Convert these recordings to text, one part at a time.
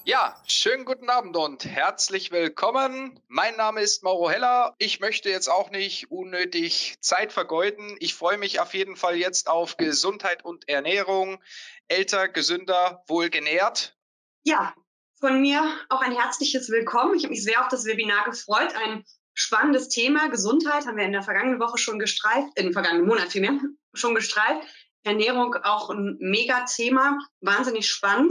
Ja, schönen guten Abend und herzlich willkommen. Mein Name ist Mauro Heller. Ich möchte jetzt auch nicht unnötig Zeit vergeuden. Ich freue mich auf jeden Fall jetzt auf Gesundheit und Ernährung. Älter, gesünder, wohlgenährt. Ja, von mir auch ein herzliches Willkommen. Ich habe mich sehr auf das Webinar gefreut. Ein spannendes Thema. Gesundheit haben wir in der vergangenen Woche schon gestreift, in den vergangenen Monat vielmehr schon gestreift. Ernährung auch ein Megathema, wahnsinnig spannend.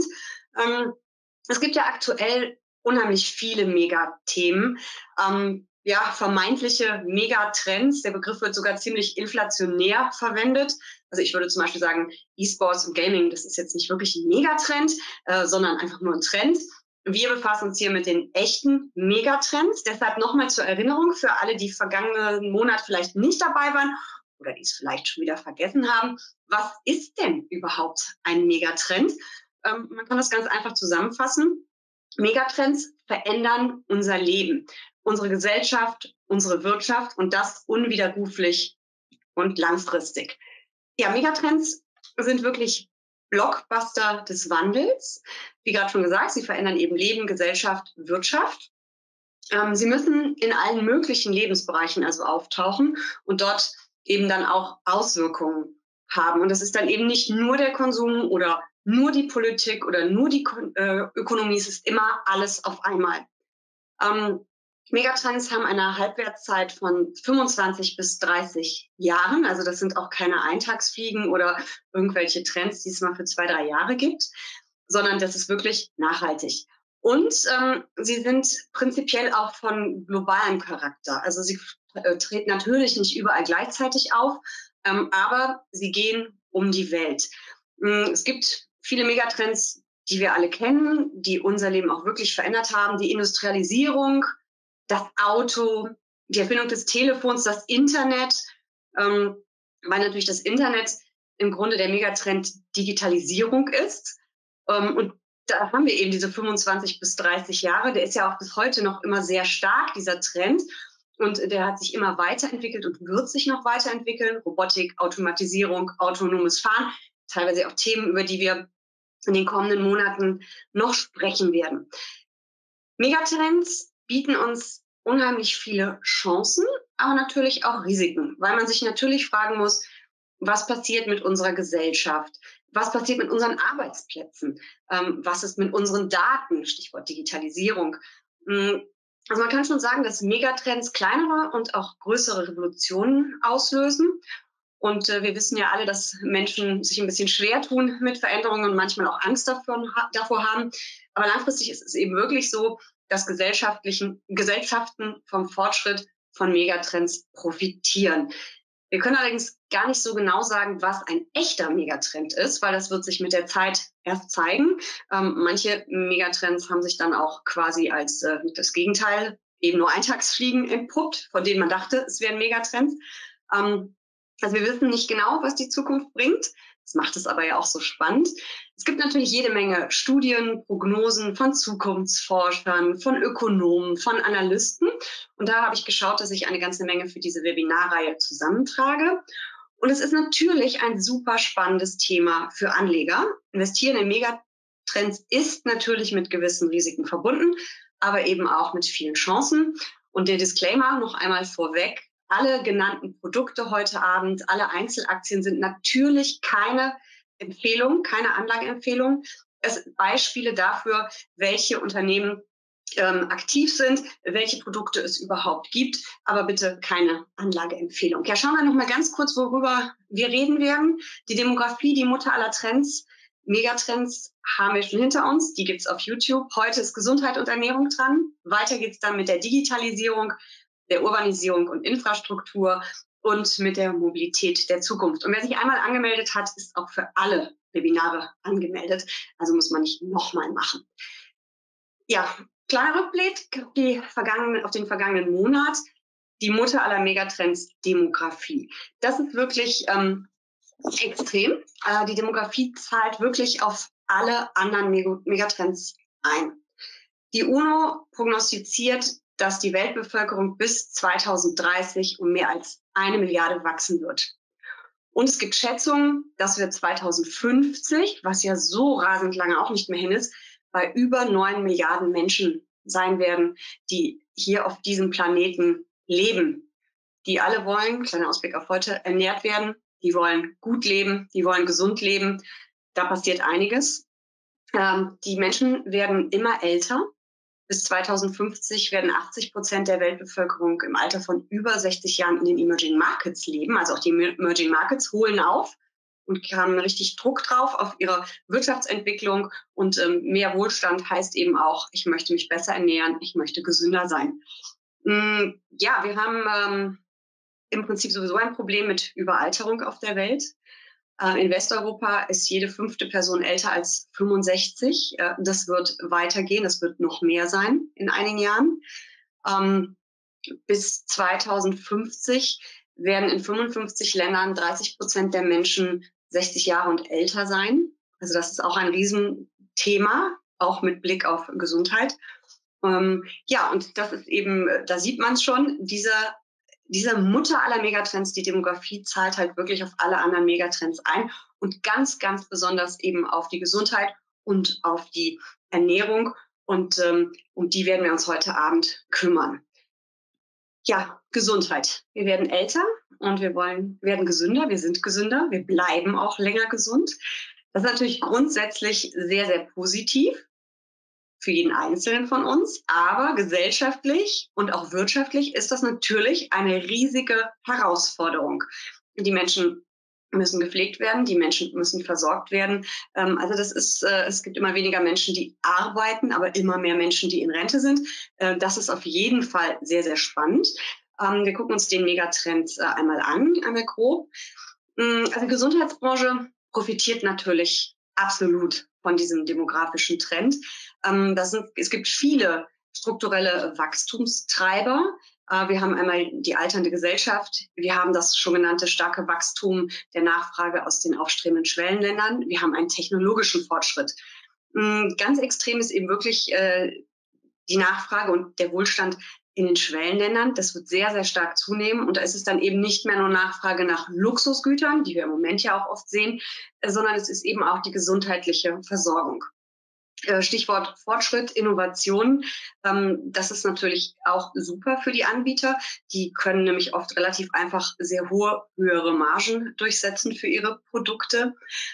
Es gibt ja aktuell unheimlich viele Megathemen. Ja, vermeintliche Megatrends. Der Begriff wird sogar ziemlich inflationär verwendet. Also ich würde zum Beispiel sagen, E-Sports und Gaming, das ist jetzt nicht wirklich ein Megatrend, sondern einfach nur ein Trend. Wir befassen uns hier mit den echten Megatrends. Deshalb nochmal zur Erinnerung für alle, die vergangenen Monat vielleicht nicht dabei waren oder die es vielleicht schon wieder vergessen haben. Was ist denn überhaupt ein Megatrend? Man kann das ganz einfach zusammenfassen. Megatrends verändern unser Leben, unsere Gesellschaft, unsere Wirtschaft und das unwiderruflich und langfristig. Ja, Megatrends sind wirklich Blockbuster des Wandels. Wie gerade schon gesagt, sie verändern eben Leben, Gesellschaft, Wirtschaft. Sie müssen in allen möglichen Lebensbereichen also auftauchen und dort eben dann auch Auswirkungen haben. Und das ist dann eben nicht nur der Konsum oder nur die Politik oder nur die Ökonomie, es ist immer alles auf einmal. Megatrends haben eine Halbwertszeit von 25 bis 30 Jahren. Also das sind auch keine Eintagsfliegen oder irgendwelche Trends, die es mal für 2, 3 Jahre gibt, sondern das ist wirklich nachhaltig. Und sie sind prinzipiell auch von globalem Charakter. Also sie treten natürlich nicht überall gleichzeitig auf, aber sie gehen um die Welt. Es gibt viele Megatrends, die wir alle kennen, die unser Leben auch wirklich verändert haben. Die Industrialisierung, das Auto, die Erfindung des Telefons, das Internet, weil natürlich das Internet im Grunde der Megatrend Digitalisierung ist. Und da haben wir eben diese 25 bis 30 Jahre. Der ist ja auch bis heute noch immer sehr stark, dieser Trend. Und der hat sich immer weiterentwickelt und wird sich noch weiterentwickeln. Robotik, Automatisierung, autonomes Fahren, teilweise auch Themen, über die wir in den kommenden Monaten noch sprechen werden. Megatrends bieten uns unheimlich viele Chancen, aber natürlich auch Risiken, weil man sich natürlich fragen muss, was passiert mit unserer Gesellschaft? Was passiert mit unseren Arbeitsplätzen? Was ist mit unseren Daten? Stichwort Digitalisierung. Also man kann schon sagen, dass Megatrends kleinere und auch größere Revolutionen auslösen. Und wir wissen ja alle, dass Menschen sich ein bisschen schwer tun mit Veränderungen und manchmal auch Angst davor haben. Aber langfristig ist es eben wirklich so, dass Gesellschaften vom Fortschritt von Megatrends profitieren. Wir können allerdings gar nicht so genau sagen, was ein echter Megatrend ist, weil das wird sich mit der Zeit erst zeigen. Manche Megatrends haben sich dann auch quasi als das Gegenteil, eben nur Eintagsfliegen entpuppt, von denen man dachte, es wären Megatrends. Also wir wissen nicht genau, was die Zukunft bringt. Das macht es aber ja auch so spannend. Es gibt natürlich jede Menge Studien, Prognosen von Zukunftsforschern, von Ökonomen, von Analysten. Und da habe ich geschaut, dass ich eine ganze Menge für diese Webinarreihe zusammentrage. Und es ist natürlich ein super spannendes Thema für Anleger. Investieren in Megatrends ist natürlich mit gewissen Risiken verbunden, aber eben auch mit vielen Chancen. Und der Disclaimer noch einmal vorweg. Alle genannten Produkte heute Abend, alle Einzelaktien sind natürlich keine Empfehlung, keine Anlageempfehlung. Es sind Beispiele dafür, welche Unternehmen aktiv sind, welche Produkte es überhaupt gibt, aber bitte keine Anlageempfehlung. Ja, schauen wir noch mal ganz kurz, worüber wir reden werden. Die Demografie, die Mutter aller Trends, Megatrends haben wir schon hinter uns. Die gibt's auf YouTube. Heute ist Gesundheit und Ernährung dran. Weiter geht's dann mit der Digitalisierung, der Urbanisierung und Infrastruktur und mit der Mobilität der Zukunft. Und wer sich einmal angemeldet hat, ist auch für alle Webinare angemeldet. Also muss man nicht nochmal machen. Ja, kleiner Rückblick auf den vergangenen Monat. Die Mutter aller Megatrends, Demografie. Das ist wirklich extrem. Die Demografie zahlt wirklich auf alle anderen Megatrends ein. Die UNO prognostiziert, dass die Weltbevölkerung bis 2030 um mehr als 1 Milliarde wachsen wird. Und es gibt Schätzungen, dass wir 2050, was ja so rasend lange auch nicht mehr hin ist, bei über 9 Milliarden Menschen sein werden, die hier auf diesem Planeten leben. Die alle wollen, kleiner Ausblick auf heute, ernährt werden, die wollen gut leben, die wollen gesund leben. Da passiert einiges. Die Menschen werden immer älter. Bis 2050 werden 80% der Weltbevölkerung im Alter von über 60 Jahren in den Emerging Markets leben. Also auch die Emerging Markets holen auf und haben richtig Druck drauf auf ihre Wirtschaftsentwicklung. Und mehr Wohlstand heißt eben auch, ich möchte mich besser ernähren, ich möchte gesünder sein. Ja, wir haben im Prinzip sowieso ein Problem mit Überalterung auf der Welt. In Westeuropa ist jede 5. Person älter als 65. Das wird weitergehen, das wird noch mehr sein in einigen Jahren. Bis 2050 werden in 55 Ländern 30% der Menschen 60 Jahre und älter sein. Also das ist auch ein Riesenthema, auch mit Blick auf Gesundheit. Ja, und das ist eben, da sieht man es schon, diese Mutter aller Megatrends, die Demografie, zahlt halt wirklich auf alle anderen Megatrends ein und ganz, ganz besonders eben auf die Gesundheit und auf die Ernährung. Und um die werden wir uns heute Abend kümmern. Ja, Gesundheit. Wir werden älter und wir werden gesünder. Wir sind gesünder. Wir bleiben auch länger gesund. Das ist natürlich grundsätzlich sehr, sehr positiv für jeden Einzelnen von uns, aber gesellschaftlich und auch wirtschaftlich ist das natürlich eine riesige Herausforderung. Die Menschen müssen gepflegt werden, die Menschen müssen versorgt werden. Also das ist, es gibt immer weniger Menschen, die arbeiten, aber immer mehr Menschen, die in Rente sind. Das ist auf jeden Fall sehr, sehr spannend. Wir gucken uns den Megatrend einmal an, einmal grob. Also die Gesundheitsbranche profitiert natürlich absolut von diesem demografischen Trend. Es gibt viele strukturelle Wachstumstreiber. Wir haben einmal die alternde Gesellschaft. Wir haben das schon genannte starke Wachstum der Nachfrage aus den aufstrebenden Schwellenländern. Wir haben einen technologischen Fortschritt. Ganz extrem ist eben wirklich die Nachfrage und der Wohlstand in den Schwellenländern. Das wird sehr, sehr stark zunehmen. Und da ist es dann eben nicht mehr nur Nachfrage nach Luxusgütern, die wir im Moment ja auch oft sehen, sondern es ist eben auch die gesundheitliche Versorgung. Stichwort Fortschritt, Innovation. Das ist natürlich auch super für die Anbieter. Die können nämlich oft relativ einfach sehr höhere Margen durchsetzen für ihre Produkte.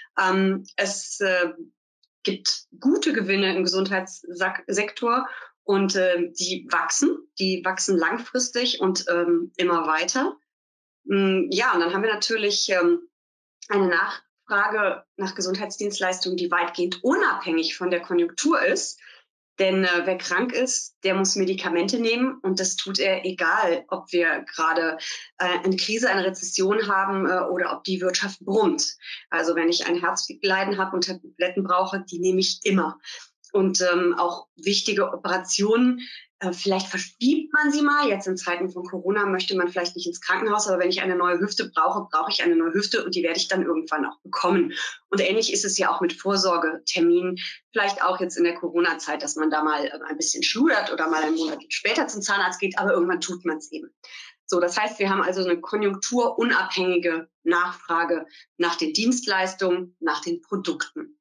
Es gibt gute Gewinne im Gesundheitssektor und die wachsen langfristig und immer weiter. Ja, und dann haben wir natürlich eine Nachfrage nach Gesundheitsdienstleistungen, die weitgehend unabhängig von der Konjunktur ist. Denn wer krank ist, der muss Medikamente nehmen und das tut er, egal ob wir gerade eine Krise, eine Rezession haben oder ob die Wirtschaft brummt. Also wenn ich ein Herzleiden habe und Tabletten brauche, die nehme ich immer. Und auch wichtige Operationen, vielleicht verschiebt man sie mal. Jetzt in Zeiten von Corona möchte man vielleicht nicht ins Krankenhaus, aber wenn ich eine neue Hüfte brauche, brauche ich eine neue Hüfte und die werde ich dann irgendwann auch bekommen. Und ähnlich ist es ja auch mit Vorsorgeterminen, vielleicht auch jetzt in der Corona-Zeit, dass man da mal ein bisschen schludert oder mal einen Monat später zum Zahnarzt geht, aber irgendwann tut man es eben. So, das heißt, wir haben also eine konjunkturunabhängige Nachfrage nach den Dienstleistungen, nach den Produkten.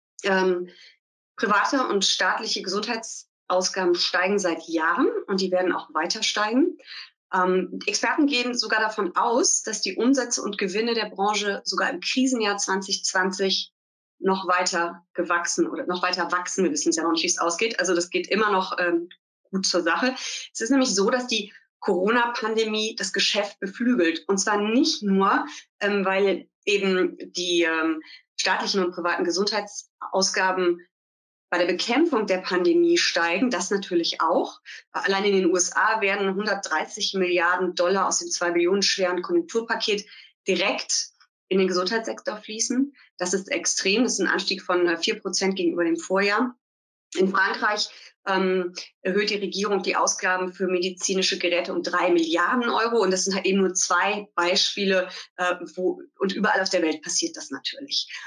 Private und staatliche Gesundheitsausgaben steigen seit Jahren und die werden auch weiter steigen. Experten gehen sogar davon aus, dass die Umsätze und Gewinne der Branche sogar im Krisenjahr 2020 noch weiter gewachsen oder noch weiter wachsen. Wir wissen es ja noch nicht, wie es ausgeht. Also das geht immer noch gut zur Sache. Es ist nämlich so, dass die Corona-Pandemie das Geschäft beflügelt. Und zwar nicht nur, weil eben die staatlichen und privaten Gesundheitsausgaben bei der Bekämpfung der Pandemie steigen, das natürlich auch. Allein in den USA werden 130 Milliarden Dollar aus dem 2 Billionen schweren Konjunkturpaket direkt in den Gesundheitssektor fließen. Das ist extrem. Das ist ein Anstieg von 4% gegenüber dem Vorjahr. In Frankreich erhöht die Regierung die Ausgaben für medizinische Geräte um 3 Milliarden Euro. Und das sind halt eben nur 2 Beispiele, und überall auf der Welt passiert das natürlich.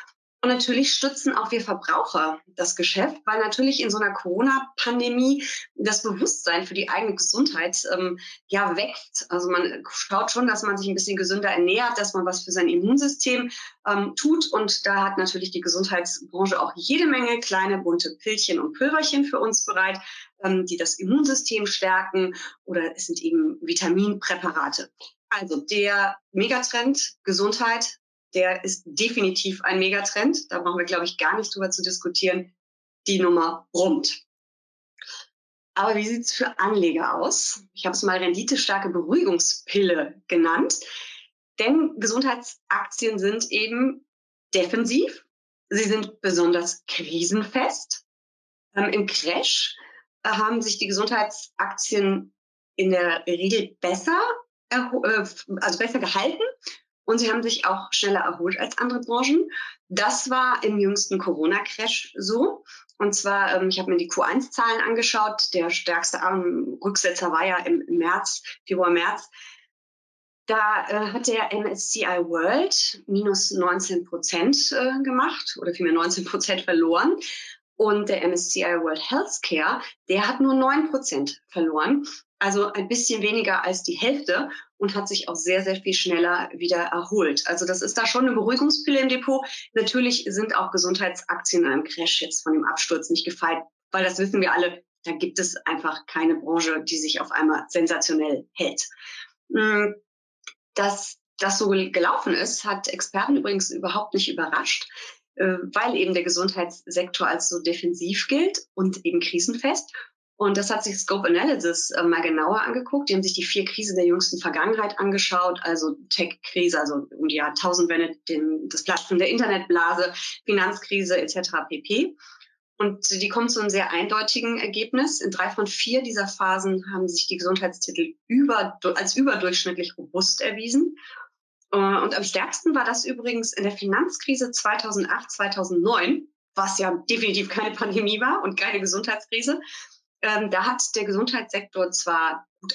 Und natürlich stützen auch wir Verbraucher das Geschäft, weil natürlich in so einer Corona-Pandemie das Bewusstsein für die eigene Gesundheit wächst. Also man schaut schon, dass man sich ein bisschen gesünder ernährt, dass man was für sein Immunsystem tut. Und da hat natürlich die Gesundheitsbranche auch jede Menge kleine bunte Pillchen und Pülverchen für uns bereit, die das Immunsystem stärken, oder es sind eben Vitaminpräparate. Also der Megatrend Gesundheit, der ist definitiv ein Megatrend. Da brauchen wir, glaube ich, gar nicht drüber zu diskutieren. Die Nummer brummt. Aber wie sieht's für Anleger aus? Ich habe es mal renditestarke Beruhigungspille genannt. Denn Gesundheitsaktien sind eben defensiv. Sie sind besonders krisenfest. Im Crash haben sich die Gesundheitsaktien in der Regel besser gehalten. Und sie haben sich auch schneller erholt als andere Branchen. Das war im jüngsten Corona-Crash so. Und zwar, ich habe mir die Q1-Zahlen angeschaut. Der stärkste Rücksetzer war ja im Februar, März. Da hat der MSCI World minus 19% gemacht oder vielmehr 19% verloren. Und der MSCI World Healthcare, der hat nur 9% verloren. Also ein bisschen weniger als die Hälfte und hat sich auch sehr, sehr viel schneller wieder erholt. Also das ist da schon eine Beruhigungspille im Depot. Natürlich sind auch Gesundheitsaktien in einem Crash jetzt von dem Absturz nicht gefeit, weil das wissen wir alle, da gibt es einfach keine Branche, die sich auf einmal sensationell hält. Dass das so gelaufen ist, hat Experten übrigens überhaupt nicht überrascht, weil eben der Gesundheitssektor als so defensiv gilt und eben krisenfest. Und das hat sich Scope Analysis mal genauer angeguckt. Die haben sich die 4 Krisen der jüngsten Vergangenheit angeschaut, also Tech-Krise, also um die Jahrtausendwende, das Platzen der Internetblase, Finanzkrise etc. pp. Und die kommen zu einem sehr eindeutigen Ergebnis. In 3 von 4 dieser Phasen haben sich die Gesundheitstitel als überdurchschnittlich robust erwiesen. Und am stärksten war das übrigens in der Finanzkrise 2008, 2009, was ja definitiv keine Pandemie war und keine Gesundheitskrise. Da hat der Gesundheitssektor zwar gut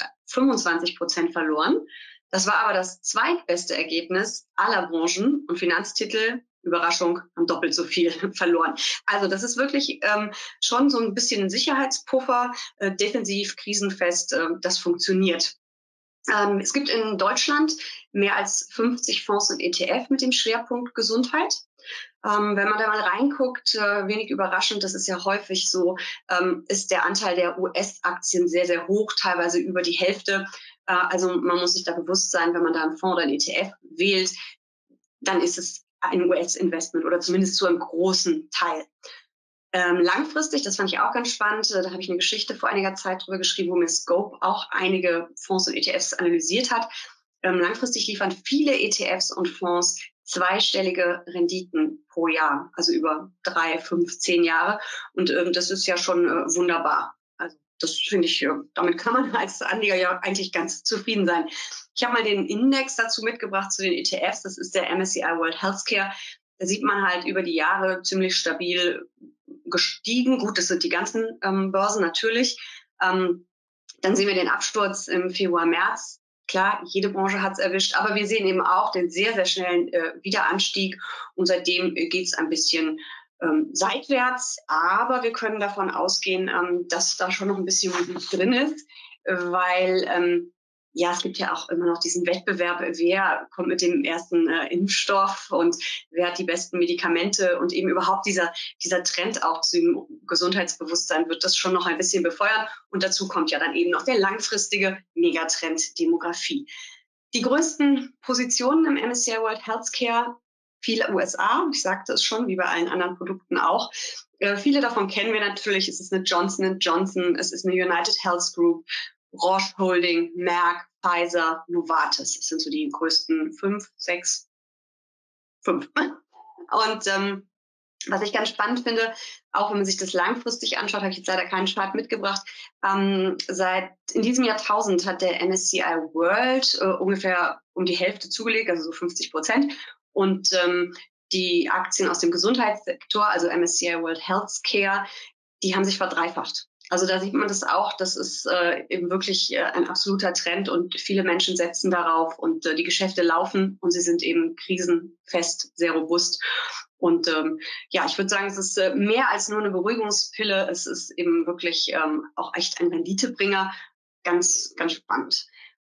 25% verloren, das war aber das zweitbeste Ergebnis aller Branchen, und Finanztitel, Überraschung, haben doppelt so viel verloren. Also das ist wirklich schon so ein bisschen ein Sicherheitspuffer, defensiv, krisenfest, das funktioniert. Es gibt in Deutschland mehr als 50 Fonds und ETF mit dem Schwerpunkt Gesundheit. Wenn man da mal reinguckt, wenig überraschend, das ist ja häufig so, ist der Anteil der US-Aktien sehr, sehr hoch, teilweise über die Hälfte. Also man muss sich da bewusst sein, wenn man da einen Fonds oder einen ETF wählt, dann ist es ein US-Investment oder zumindest zu einem großen Teil. Langfristig, das fand ich auch ganz spannend, da habe ich eine Geschichte vor einiger Zeit drüber geschrieben, wo mir Scope auch einige Fonds und ETFs analysiert hat. Langfristig liefern viele ETFs und Fonds zweistellige Renditen pro Jahr, also über 3, 5, 10 Jahre. Und das ist ja schon wunderbar. Also das finde ich, damit kann man als Anleger ja eigentlich ganz zufrieden sein. Ich habe mal den Index dazu mitgebracht zu den ETFs. Das ist der MSCI World Healthcare. Da sieht man halt über die Jahre ziemlich stabil gestiegen. Gut, das sind die ganzen Börsen natürlich. Dann sehen wir den Absturz im Februar, März. Klar, jede Branche hat es erwischt, aber wir sehen eben auch den sehr, sehr schnellen Wiederanstieg, und seitdem geht es ein bisschen seitwärts. Aber wir können davon ausgehen, dass da schon noch ein bisschen Musik drin ist, weil es gibt ja auch immer noch diesen Wettbewerb, wer kommt mit dem ersten Impfstoff und wer hat die besten Medikamente, und eben überhaupt dieser Trend auch zu dem Gesundheitsbewusstsein wird das schon noch ein bisschen befeuern. Und dazu kommt ja dann eben noch der langfristige Megatrend Demografie. Die größten Positionen im MSCI World Healthcare, viele USA, ich sagte es schon, wie bei allen anderen Produkten auch. Viele davon kennen wir natürlich. Es ist eine Johnson & Johnson, es ist eine United Health Group, Roche Holding, Merck, Pfizer, Novartis. Das sind so die größten 5. Und was ich ganz spannend finde, auch wenn man sich das langfristig anschaut, habe ich jetzt leider keinen Chart mitgebracht, seit in diesem Jahrtausend hat der MSCI World ungefähr um die Hälfte zugelegt, also so 50%. Und die Aktien aus dem Gesundheitssektor, also MSCI World Healthcare, die haben sich verdreifacht. Also da sieht man das auch, das ist eben wirklich ein absoluter Trend, und viele Menschen setzen darauf, und die Geschäfte laufen und sie sind eben krisenfest, sehr robust. Und ja, ich würde sagen, es ist mehr als nur eine Beruhigungspille. Es ist eben wirklich auch echt ein Renditebringer. Ganz, ganz spannend.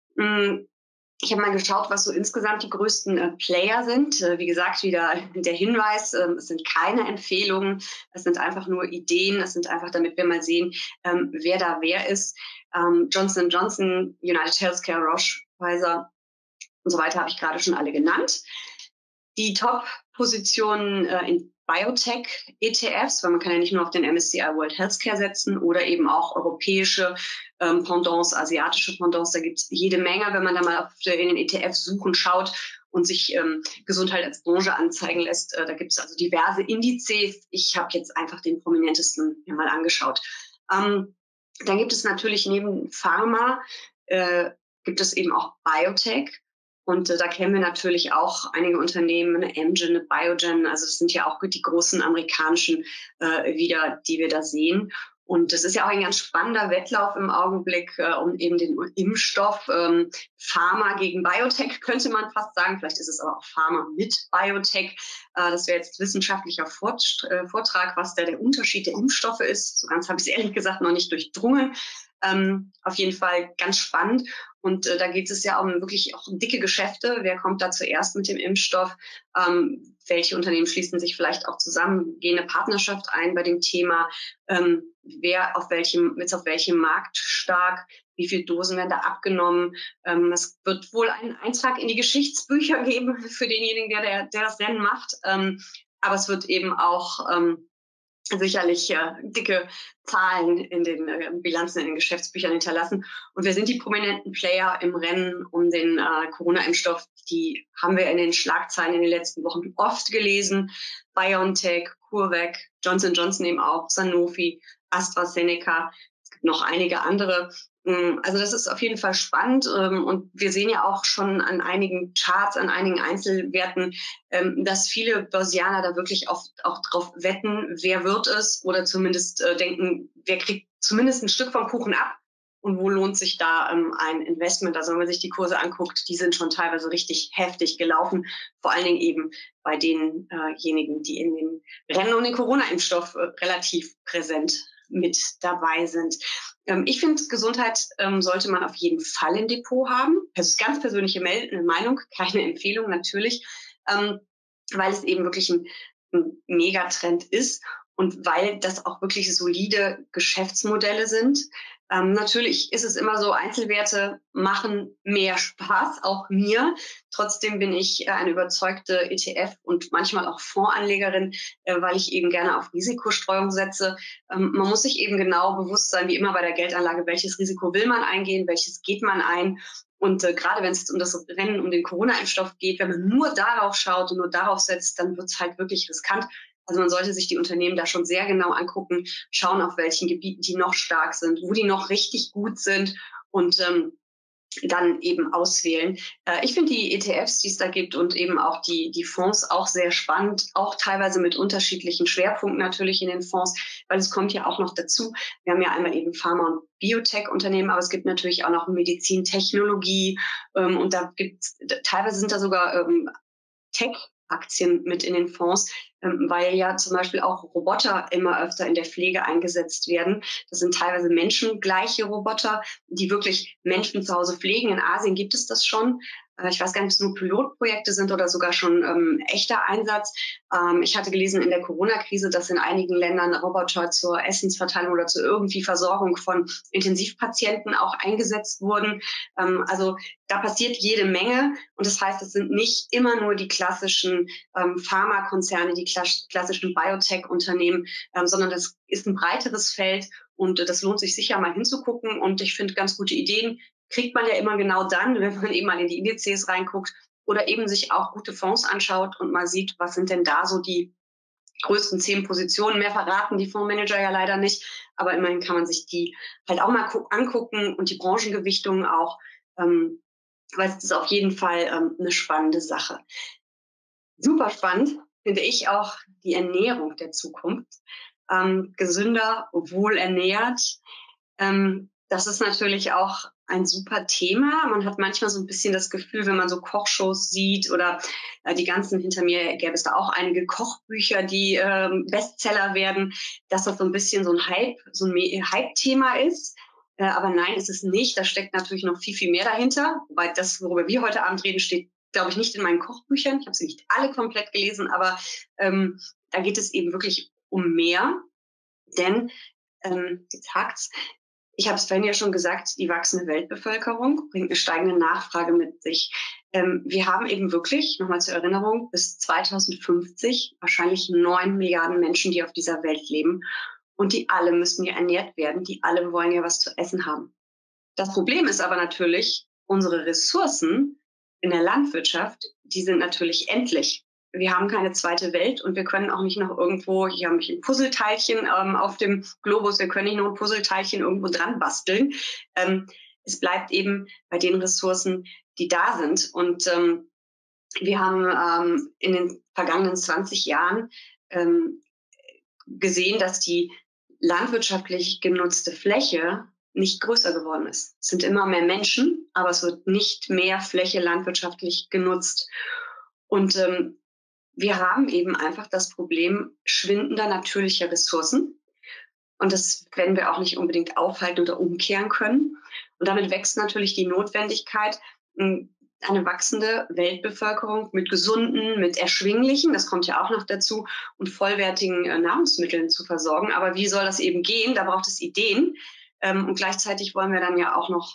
Ich habe mal geschaut, was so insgesamt die größten Player sind. Wie gesagt, wieder der Hinweis, es sind keine Empfehlungen, es sind einfach nur Ideen, es sind einfach, damit wir mal sehen, wer da wer ist. Johnson & Johnson, United Healthcare, Roche, Pfizer und so weiter habe ich gerade schon alle genannt. Die Top-Positionen in Biotech-ETFs, weil man kann ja nicht nur auf den MSCI World Healthcare setzen oder eben auch europäische Pendants, asiatische Pendants. Da gibt es jede Menge, wenn man da mal in den ETFs suchen schaut und sich Gesundheit als Branche anzeigen lässt. Da gibt es also diverse Indizes. Ich habe jetzt einfach den prominentesten mir mal angeschaut. Dann gibt es natürlich neben Pharma, gibt es eben auch Biotech. Und da kennen wir natürlich auch einige Unternehmen, eine Amgen, eine Biogen. Also das sind ja auch die großen amerikanischen wieder, die wir da sehen. Und das ist ja auch ein ganz spannender Wettlauf im Augenblick um eben den Impfstoff. Pharma gegen Biotech könnte man fast sagen. Vielleicht ist es aber auch Pharma mit Biotech. Das wäre jetzt wissenschaftlicher Vortrag, was da der Unterschied der Impfstoffe ist. So ganz habe ich es ehrlich gesagt noch nicht durchdrungen. Auf jeden Fall ganz spannend. Und da geht es ja um wirklich auch dicke Geschäfte. Wer kommt da zuerst mit dem Impfstoff? Welche Unternehmen schließen sich vielleicht auch zusammen, gehen eine Partnerschaft ein bei dem Thema? Wer ist auf welchem Markt stark? Wie viele Dosen werden da abgenommen? Es wird wohl einen Eintrag in die Geschichtsbücher geben für denjenigen, der das Rennen macht. Aber es wird eben auch sicherlich dicke Zahlen in den Bilanzen, in den Geschäftsbüchern hinterlassen. Und wir sind die prominenten Player im Rennen um den Corona-Impfstoff. Die haben wir in den Schlagzeilen in den letzten Wochen oft gelesen. BioNTech, CureVac, Johnson & Johnson eben auch, Sanofi, AstraZeneca. Es gibt noch einige andere. Also das ist auf jeden Fall spannend und wir sehen ja auch schon an einigen Charts, an einigen Einzelwerten, dass viele Börsianer da wirklich auch drauf wetten, wer wird es oder zumindest denken, wer kriegt zumindest ein Stück vom Kuchen ab und wo lohnt sich da ein Investment. Also wenn man sich die Kurse anguckt, die sind schon teilweise richtig heftig gelaufen, vor allen Dingen eben bei denjenigen, die in den Rennen um den Corona-Impfstoff relativ präsent mit dabei sind. Ich finde, Gesundheit sollte man auf jeden Fall im Depot haben. Das ist ganz persönliche Meinung, keine Empfehlung natürlich, weil es eben wirklich ein Megatrend ist und weil das auch wirklich solide Geschäftsmodelle sind. Natürlich ist es immer so, Einzelwerte machen mehr Spaß, auch mir. Trotzdem bin ich eine überzeugte ETF- und manchmal auch Fondsanlegerin, weil ich eben gerne auf Risikostreuung setze. Man muss sich eben genau bewusst sein, wie immer bei der Geldanlage, welches Risiko will man eingehen, welches geht man ein. Und gerade wenn es um das Rennen um den Corona-Impfstoff geht, wenn man nur darauf schaut und nur darauf setzt, dann wird es halt wirklich riskant. Also man sollte sich die Unternehmen da schon sehr genau angucken, schauen, auf welchen Gebieten die noch stark sind, wo die noch richtig gut sind und dann eben auswählen. Ich finde die ETFs, die es da gibt und eben auch die Fonds auch sehr spannend, auch teilweise mit unterschiedlichen Schwerpunkten natürlich in den Fonds, weil es kommt ja auch noch dazu. Wir haben ja einmal eben Pharma- und Biotech-Unternehmen, aber es gibt natürlich auch noch Medizintechnologie und da gibt's teilweise sind da sogar Tech-Aktien mit in den Fonds, weil ja zum Beispiel auch Roboter immer öfter in der Pflege eingesetzt werden. Das sind teilweise menschengleiche Roboter, die wirklich Menschen zu Hause pflegen. In Asien gibt es das schon. Ich weiß gar nicht, ob es nur Pilotprojekte sind oder sogar schon echter Einsatz. Ich hatte gelesen in der Corona-Krise, dass in einigen Ländern Roboter zur Essensverteilung oder zur irgendwie Versorgung von Intensivpatienten auch eingesetzt wurden. Also da passiert jede Menge. Und das heißt, es sind nicht immer nur die klassischen Pharmakonzerne, die klassischen Biotech-Unternehmen, sondern das ist ein breiteres Feld und das lohnt sich sicher mal hinzugucken. Und ich finde, ganz gute Ideen kriegt man ja immer genau dann, wenn man eben mal in die Indizes reinguckt oder eben sich auch gute Fonds anschaut und mal sieht, was sind denn da so die größten 10 Positionen. Mehr verraten die Fondsmanager ja leider nicht, aber immerhin kann man sich die halt auch mal angucken und die Branchengewichtungen auch, weil es ist auf jeden Fall eine spannende Sache. Super spannend finde ich auch die Ernährung der Zukunft. Gesünder, wohlernährt. Das ist natürlich auch ein super Thema. Man hat manchmal so ein bisschen das Gefühl, wenn man so Kochshows sieht oder die ganzen, hinter mir gäbe es da auch einige Kochbücher, die Bestseller werden, dass das so ein bisschen so ein Hype-Thema ist. Aber nein, ist es nicht. Da steckt natürlich noch viel, viel mehr dahinter. Wobei das, worüber wir heute Abend reden, steht, glaube ich, nicht in meinen Kochbüchern. Ich habe sie nicht alle komplett gelesen, aber da geht es eben wirklich um mehr. Denn, jetzt hakt's, ich habe es vorhin ja schon gesagt, die wachsende Weltbevölkerung bringt eine steigende Nachfrage mit sich. Wir haben eben wirklich, nochmal zur Erinnerung, bis 2050 wahrscheinlich 9 Milliarden Menschen, die auf dieser Welt leben. Und die alle müssen ja ernährt werden. Die alle wollen ja was zu essen haben. Das Problem ist aber natürlich, unsere Ressourcen in der Landwirtschaft, die sind natürlich endlich. Wir haben keine zweite Welt und wir können auch nicht noch irgendwo, hier habe ich ein Puzzleteilchen auf dem Globus, wir können nicht noch ein Puzzleteilchen irgendwo dran basteln. Es bleibt eben bei den Ressourcen, die da sind. Und wir haben in den vergangenen 20 Jahren gesehen, dass die landwirtschaftlich genutzte Fläche nicht größer geworden ist. Es sind immer mehr Menschen, aber es wird nicht mehr Fläche landwirtschaftlich genutzt. Und wir haben eben einfach das Problem schwindender natürlicher Ressourcen. Und das werden wir auch nicht unbedingt aufhalten oder umkehren können. Und damit wächst natürlich die Notwendigkeit, eine wachsende Weltbevölkerung mit gesunden, mit erschwinglichen, das kommt ja auch noch dazu, und vollwertigen Nahrungsmitteln zu versorgen. Aber wie soll das eben gehen? Da braucht es Ideen. Und gleichzeitig wollen wir dann ja auch noch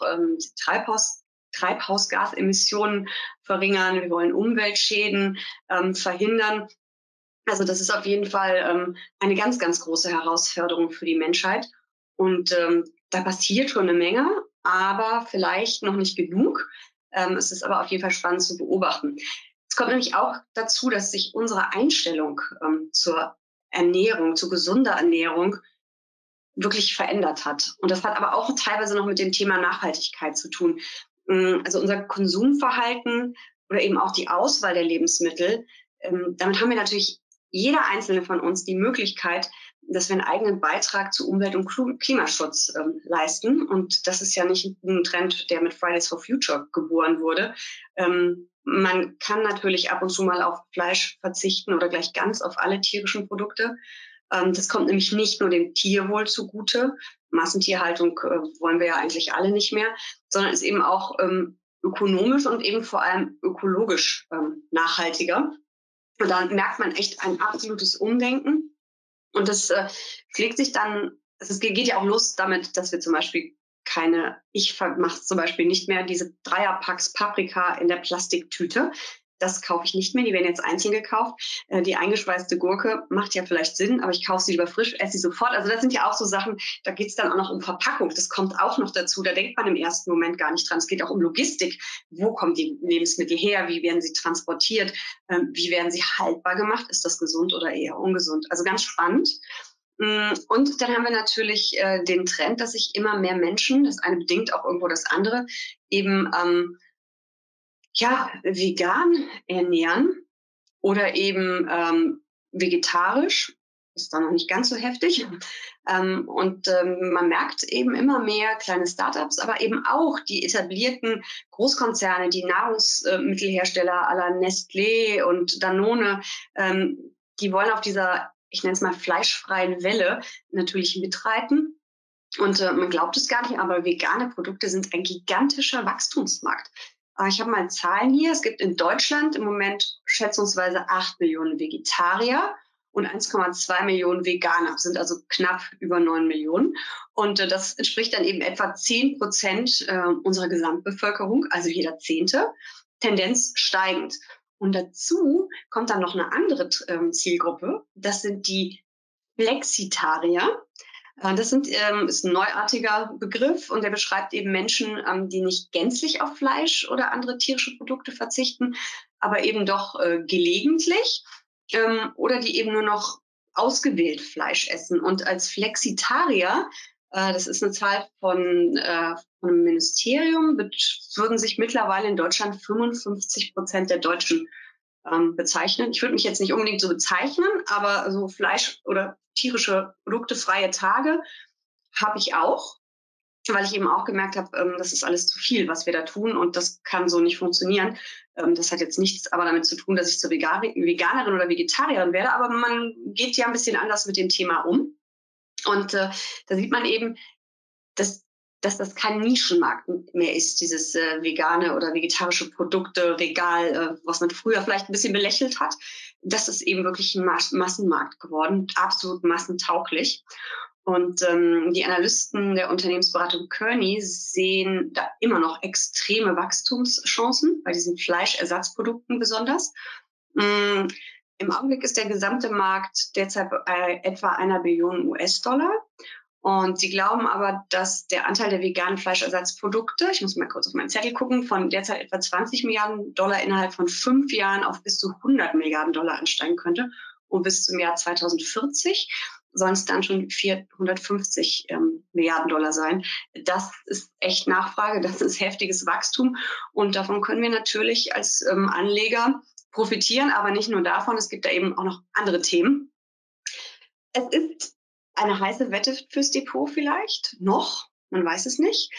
Treibhausgasemissionen verringern. Wir wollen Umweltschäden verhindern. Also das ist auf jeden Fall eine ganz, ganz große Herausforderung für die Menschheit. Und da passiert schon eine Menge, aber vielleicht noch nicht genug. Es ist aber auf jeden Fall spannend zu beobachten. Es kommt nämlich auch dazu, dass sich unsere Einstellung zur Ernährung, zu gesunder Ernährung wirklich verändert hat. Und das hat aber auch teilweise noch mit dem Thema Nachhaltigkeit zu tun. Also unser Konsumverhalten oder eben auch die Auswahl der Lebensmittel, damit haben wir natürlich jeder einzelne von uns die Möglichkeit, dass wir einen eigenen Beitrag zu Umwelt- und Klimaschutz leisten. Und das ist ja nicht ein Trend, der mit Fridays for Future geboren wurde. Man kann natürlich ab und zu mal auf Fleisch verzichten oder gleich ganz auf alle tierischen Produkte. Das kommt nämlich nicht nur dem Tierwohl zugute. Massentierhaltung wollen wir ja eigentlich alle nicht mehr, sondern ist eben auch ökonomisch und eben vor allem ökologisch nachhaltiger. Und da merkt man echt ein absolutes Umdenken. Und das schlägt sich dann, es geht ja auch los damit, dass wir zum Beispiel ich mache zum Beispiel nicht mehr diese Dreierpacks Paprika in der Plastiktüte. Das kaufe ich nicht mehr, die werden jetzt einzeln gekauft. Die eingeschweißte Gurke macht ja vielleicht Sinn, aber ich kaufe sie lieber frisch, esse sie sofort. Also das sind ja auch so Sachen, da geht es dann auch noch um Verpackung. Das kommt auch noch dazu, da denkt man im ersten Moment gar nicht dran. Es geht auch um Logistik. Wo kommen die Lebensmittel her? Wie werden sie transportiert? Wie werden sie haltbar gemacht? Ist das gesund oder eher ungesund? Also ganz spannend. Und dann haben wir natürlich den Trend, dass sich immer mehr Menschen, das eine bedingt auch irgendwo das andere, eben vegan ernähren oder eben vegetarisch. Ist dann noch nicht ganz so heftig. Man merkt eben immer mehr kleine Startups, aber eben auch die etablierten Großkonzerne, die Nahrungsmittelhersteller à la Nestlé und Danone, die wollen auf dieser, ich nenne es mal fleischfreien Welle natürlich mitreiten. Und man glaubt es gar nicht, aber vegane Produkte sind ein gigantischer Wachstumsmarkt. Ich habe mal Zahlen hier. Es gibt in Deutschland im Moment schätzungsweise 8 Millionen Vegetarier und 1,2 Millionen Veganer, sind also knapp über 9 Millionen. Und das entspricht dann eben etwa 10% unserer Gesamtbevölkerung, also jeder Zehnte, Tendenz steigend. Und dazu kommt dann noch eine andere Zielgruppe. Das sind die Flexitarier. Das ist ein neuartiger Begriff und der beschreibt eben Menschen, die nicht gänzlich auf Fleisch oder andere tierische Produkte verzichten, aber eben doch gelegentlich oder die eben nur noch ausgewählt Fleisch essen. Und als Flexitarier, das ist eine Zahl von einem Ministerium, würden sich mittlerweile in Deutschland 55% der Deutschen bezeichnen. Ich würde mich jetzt nicht unbedingt so bezeichnen, aber so Fleisch oder tierische Produkte, freie Tage habe ich auch. weil ich eben auch gemerkt habe, das ist alles zu viel, was wir da tun und das kann so nicht funktionieren. Das hat jetzt nichts aber damit zu tun, dass ich zur Veganerin oder Vegetarierin werde, aber man geht ja ein bisschen anders mit dem Thema um. Und da sieht man eben, dass das kein Nischenmarkt mehr ist, dieses vegane oder vegetarische Produkte-Regal, was man früher vielleicht ein bisschen belächelt hat. Das ist eben wirklich ein Massenmarkt geworden, absolut massentauglich. Und die Analysten der Unternehmensberatung Kearney sehen da immer noch extreme Wachstumschancen, bei diesen Fleischersatzprodukten besonders. Im Augenblick ist der gesamte Markt derzeit bei etwa 1 Billion US-Dollar. Und sie glauben aber, dass der Anteil der veganen Fleischersatzprodukte, ich muss mal kurz auf meinen Zettel gucken, von derzeit etwa 20 Milliarden Dollar innerhalb von 5 Jahren auf bis zu 100 Milliarden Dollar ansteigen könnte. Und bis zum Jahr 2040 sollen es dann schon 450 Milliarden Dollar sein. Das ist echt Nachfrage, das ist heftiges Wachstum. Und davon können wir natürlich als Anleger profitieren, aber nicht nur davon, es gibt da eben auch noch andere Themen. Es ist eine heiße Wette fürs Depot vielleicht, noch, man weiß es nicht.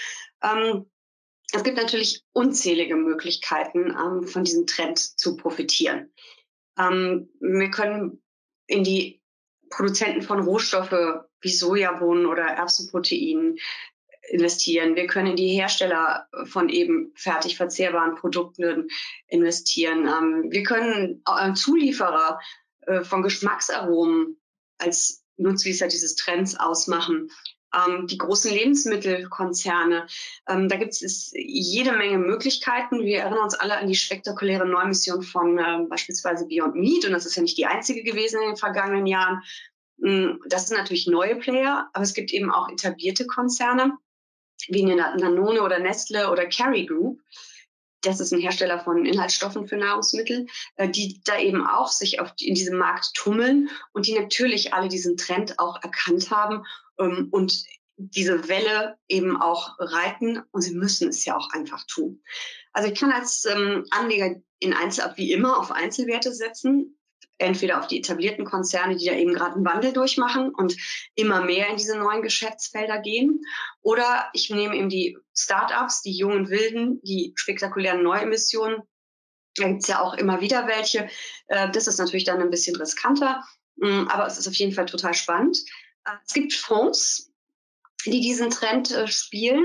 Es gibt natürlich unzählige Möglichkeiten, von diesem Trend zu profitieren. Wir können in die Produzenten von Rohstoffe wie Sojabohnen oder Erbsenproteinen investieren. Wir können in die Hersteller von eben fertig verzehrbaren Produkten investieren. Wir können Zulieferer von Geschmacksaromen als Nutznießer dieses Trends ausmachen. Die großen Lebensmittelkonzerne, da gibt es jede Menge Möglichkeiten. Wir erinnern uns alle an die spektakuläre Neumission von beispielsweise Beyond Meat und das ist ja nicht die einzige gewesen in den vergangenen Jahren. Das sind natürlich neue Player, aber es gibt eben auch etablierte Konzerne wie eine Danone oder Nestle oder Kerry Group. Das ist ein Hersteller von Inhaltsstoffen für Nahrungsmittel, die da eben auch sich in diesem Markt tummeln und die natürlich alle diesen Trend auch erkannt haben und diese Welle eben auch reiten und sie müssen es ja auch einfach tun. Also ich kann als Anleger wie immer auf Einzelwerte setzen, entweder auf die etablierten Konzerne, die da eben gerade einen Wandel durchmachen und immer mehr in diese neuen Geschäftsfelder gehen. Oder ich nehme eben die Startups, die jungen Wilden, die spektakulären Neuemissionen. Da gibt es ja auch immer wieder welche. Das ist natürlich dann ein bisschen riskanter, aber es ist auf jeden Fall total spannend. Es gibt Fonds, die diesen Trend spielen.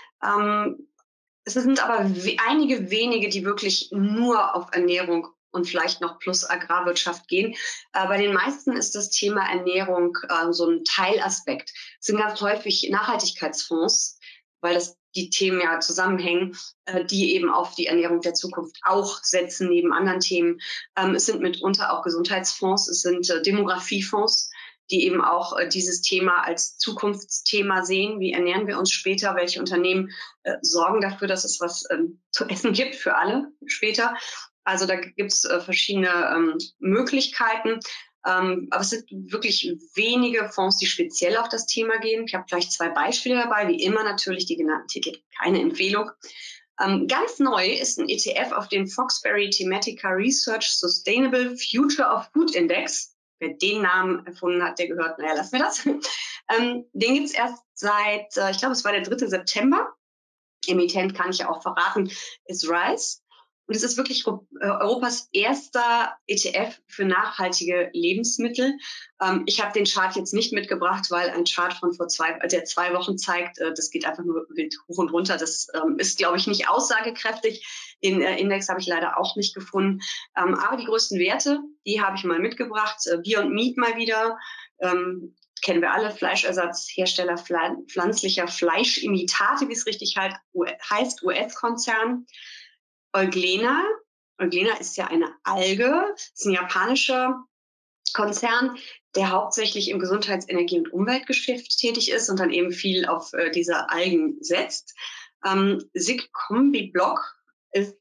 Es sind aber einige wenige, die wirklich nur auf Ernährung und vielleicht noch plus Agrarwirtschaft gehen. Bei den meisten ist das Thema Ernährung so ein Teilaspekt. Es sind ganz häufig Nachhaltigkeitsfonds, weil die Themen ja zusammenhängen, die eben auf die Ernährung der Zukunft auch setzen, neben anderen Themen. Es sind mitunter auch Gesundheitsfonds, es sind Demografiefonds, die eben auch dieses Thema als Zukunftsthema sehen. Wie ernähren wir uns später? Welche Unternehmen sorgen dafür, dass es was zu essen gibt für alle später? Also da gibt es verschiedene Möglichkeiten. Aber es sind wirklich wenige Fonds, die speziell auf das Thema gehen. Ich habe gleich 2 Beispiele dabei. Wie immer natürlich die genannten Titel, keine Empfehlung. Ganz neu ist ein ETF auf den Foxberry Thematica Research Sustainable Future of Food Index. Wer den Namen erfunden hat, der gehört, naja, lassen wir das. Den gibt es erst seit, ich glaube, es war der 3. September. Emittent kann ich ja auch verraten, ist Rise. Und es ist wirklich Europas erster ETF für nachhaltige Lebensmittel. Ich habe den Chart jetzt nicht mitgebracht, weil ein Chart von der 2 Wochen zeigt, das geht einfach nur wild hoch und runter. Das ist, glaube ich, nicht aussagekräftig. Den Index habe ich leider auch nicht gefunden. Aber die größten Werte, die habe ich mal mitgebracht. Beyond Meat mal wieder. Kennen wir alle, Fleischersatzhersteller pflanzlicher Fleischimitate, wie es richtig heißt, US-Konzern. Euglena ist ja eine Alge, ist ein japanischer Konzern, der hauptsächlich im Gesundheits-, Energie- und Umweltgeschäft tätig ist und dann eben viel auf diese Algen setzt. SIG Combi Block ist,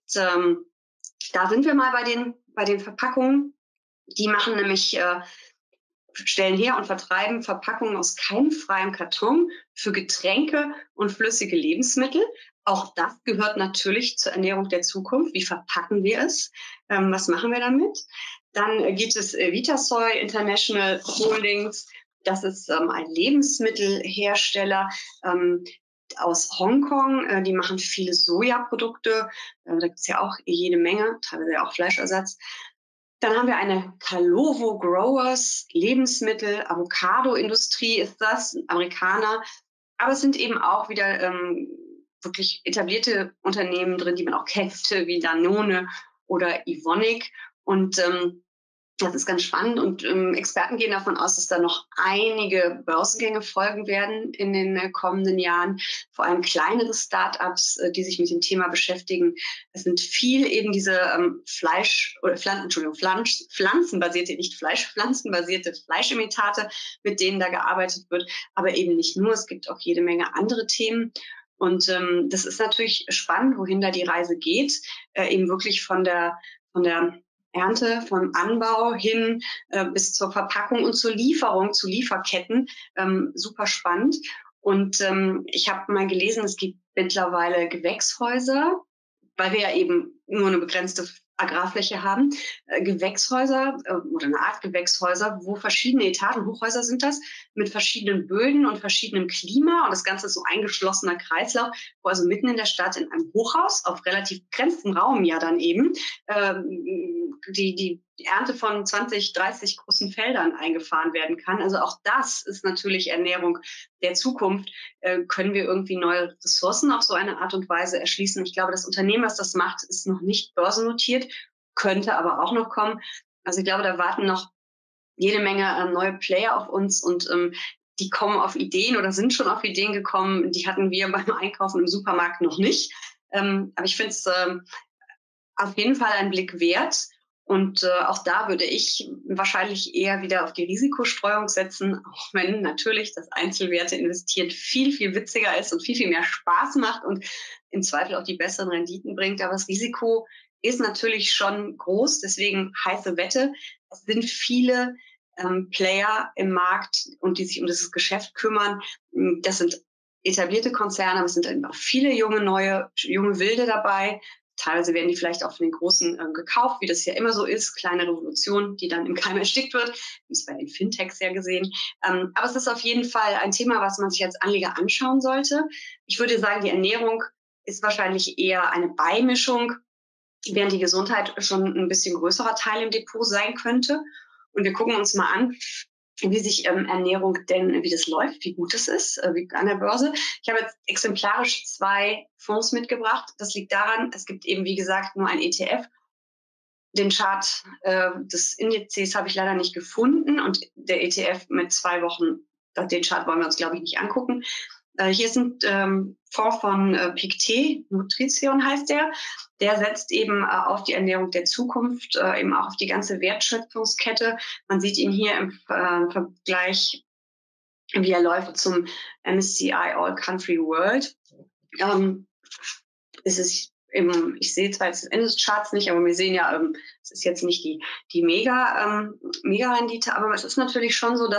da sind wir mal bei den Verpackungen. Die machen nämlich stellen her und vertreiben Verpackungen aus keimfreiem Karton für Getränke und flüssige Lebensmittel. Auch das gehört natürlich zur Ernährung der Zukunft. Wie verpacken wir es? Was machen wir damit? Dann gibt es Vitasoy International Holdings. Das ist ein Lebensmittelhersteller. aus Hongkong. Die machen viele Sojaprodukte. Da gibt es ja auch jede Menge, teilweise auch Fleischersatz. Dann haben wir eine Calovo Growers, Lebensmittel, Avocado-Industrie ist das, Amerikaner. Aber es sind eben auch wieder wirklich etablierte Unternehmen drin, die man auch kennt, wie Danone oder Evonik. Und das ist ganz spannend und Experten gehen davon aus, dass da noch einige Börsengänge folgen werden in den kommenden Jahren. Vor allem kleinere Start-ups, die sich mit dem Thema beschäftigen. Es sind viel eben diese pflanzenbasierte, nicht Fleisch, pflanzenbasierte Fleischimitate, mit denen da gearbeitet wird. Aber eben nicht nur, es gibt auch jede Menge andere Themen. Und das ist natürlich spannend, wohin da die Reise geht. Eben wirklich von der Ernte, vom Anbau hin bis zur Verpackung und zur Lieferung, zu Lieferketten. Super spannend. Und ich habe mal gelesen, es gibt mittlerweile Gewächshäuser, weil wir ja eben nur eine begrenzte Agrarfläche haben, Gewächshäuser oder eine Art Gewächshäuser, wo verschiedene Etagen, Hochhäuser sind das, mit verschiedenen Böden und verschiedenem Klima und das Ganze ist so ein geschlossener Kreislauf, wo also mitten in der Stadt in einem Hochhaus auf relativ begrenztem Raum ja dann eben die Ernte von 20, 30 großen Feldern eingefahren werden kann. Also auch das ist natürlich Ernährung der Zukunft. Können wir irgendwie neue Ressourcen auf so eine Art und Weise erschließen? Ich glaube, das Unternehmen, was das macht, ist noch nicht börsennotiert, könnte aber auch noch kommen. Also ich glaube, da warten noch jede Menge neue Player auf uns und die kommen auf Ideen oder sind schon auf Ideen gekommen. Die hatten wir beim Einkaufen im Supermarkt noch nicht. Aber ich finde es auf jeden Fall einen Blick wert. Und auch da würde ich wahrscheinlich eher wieder auf die Risikostreuung setzen, auch wenn natürlich das Einzelwerte investieren viel, viel witziger ist und viel, viel mehr Spaß macht und im Zweifel auch die besseren Renditen bringt. Aber das Risiko ist natürlich schon groß, deswegen heiße Wette. Es sind viele Player im Markt und die sich um dieses Geschäft kümmern. Das sind etablierte Konzerne, aber es sind auch viele junge Wilde dabei. Teilweise werden die vielleicht auch von den Großen gekauft, wie das ja immer so ist. Kleine Revolution, die dann im Keim erstickt wird. Das ist bei den Fintechs ja gesehen. Aber es ist auf jeden Fall ein Thema, was man sich als Anleger anschauen sollte. Ich würde sagen, die Ernährung ist wahrscheinlich eher eine Beimischung, während die Gesundheit schon ein bisschen größerer Teil im Depot sein könnte. Und wir gucken uns mal an, wie sich Ernährung denn, wie das läuft, wie gut es ist, wie an der Börse. Ich habe jetzt exemplarisch 2 Fonds mitgebracht. Das liegt daran, es gibt eben, wie gesagt, nur ein ETF. Den Chart des Indizes habe ich leider nicht gefunden und der ETF mit 2 Wochen, den Chart wollen wir uns, glaube ich, nicht angucken. Hier sind Fonds von Pictet, Nutrition heißt der. Der setzt eben auf die Ernährung der Zukunft, eben auch auf die ganze Wertschöpfungskette. Man sieht ihn hier im Vergleich, wie er läuft zum MSCI All Country World. Ich sehe zwar jetzt das Ende des Charts nicht, aber wir sehen ja, es ist jetzt nicht die Mega-Rendite, aber es ist natürlich schon so,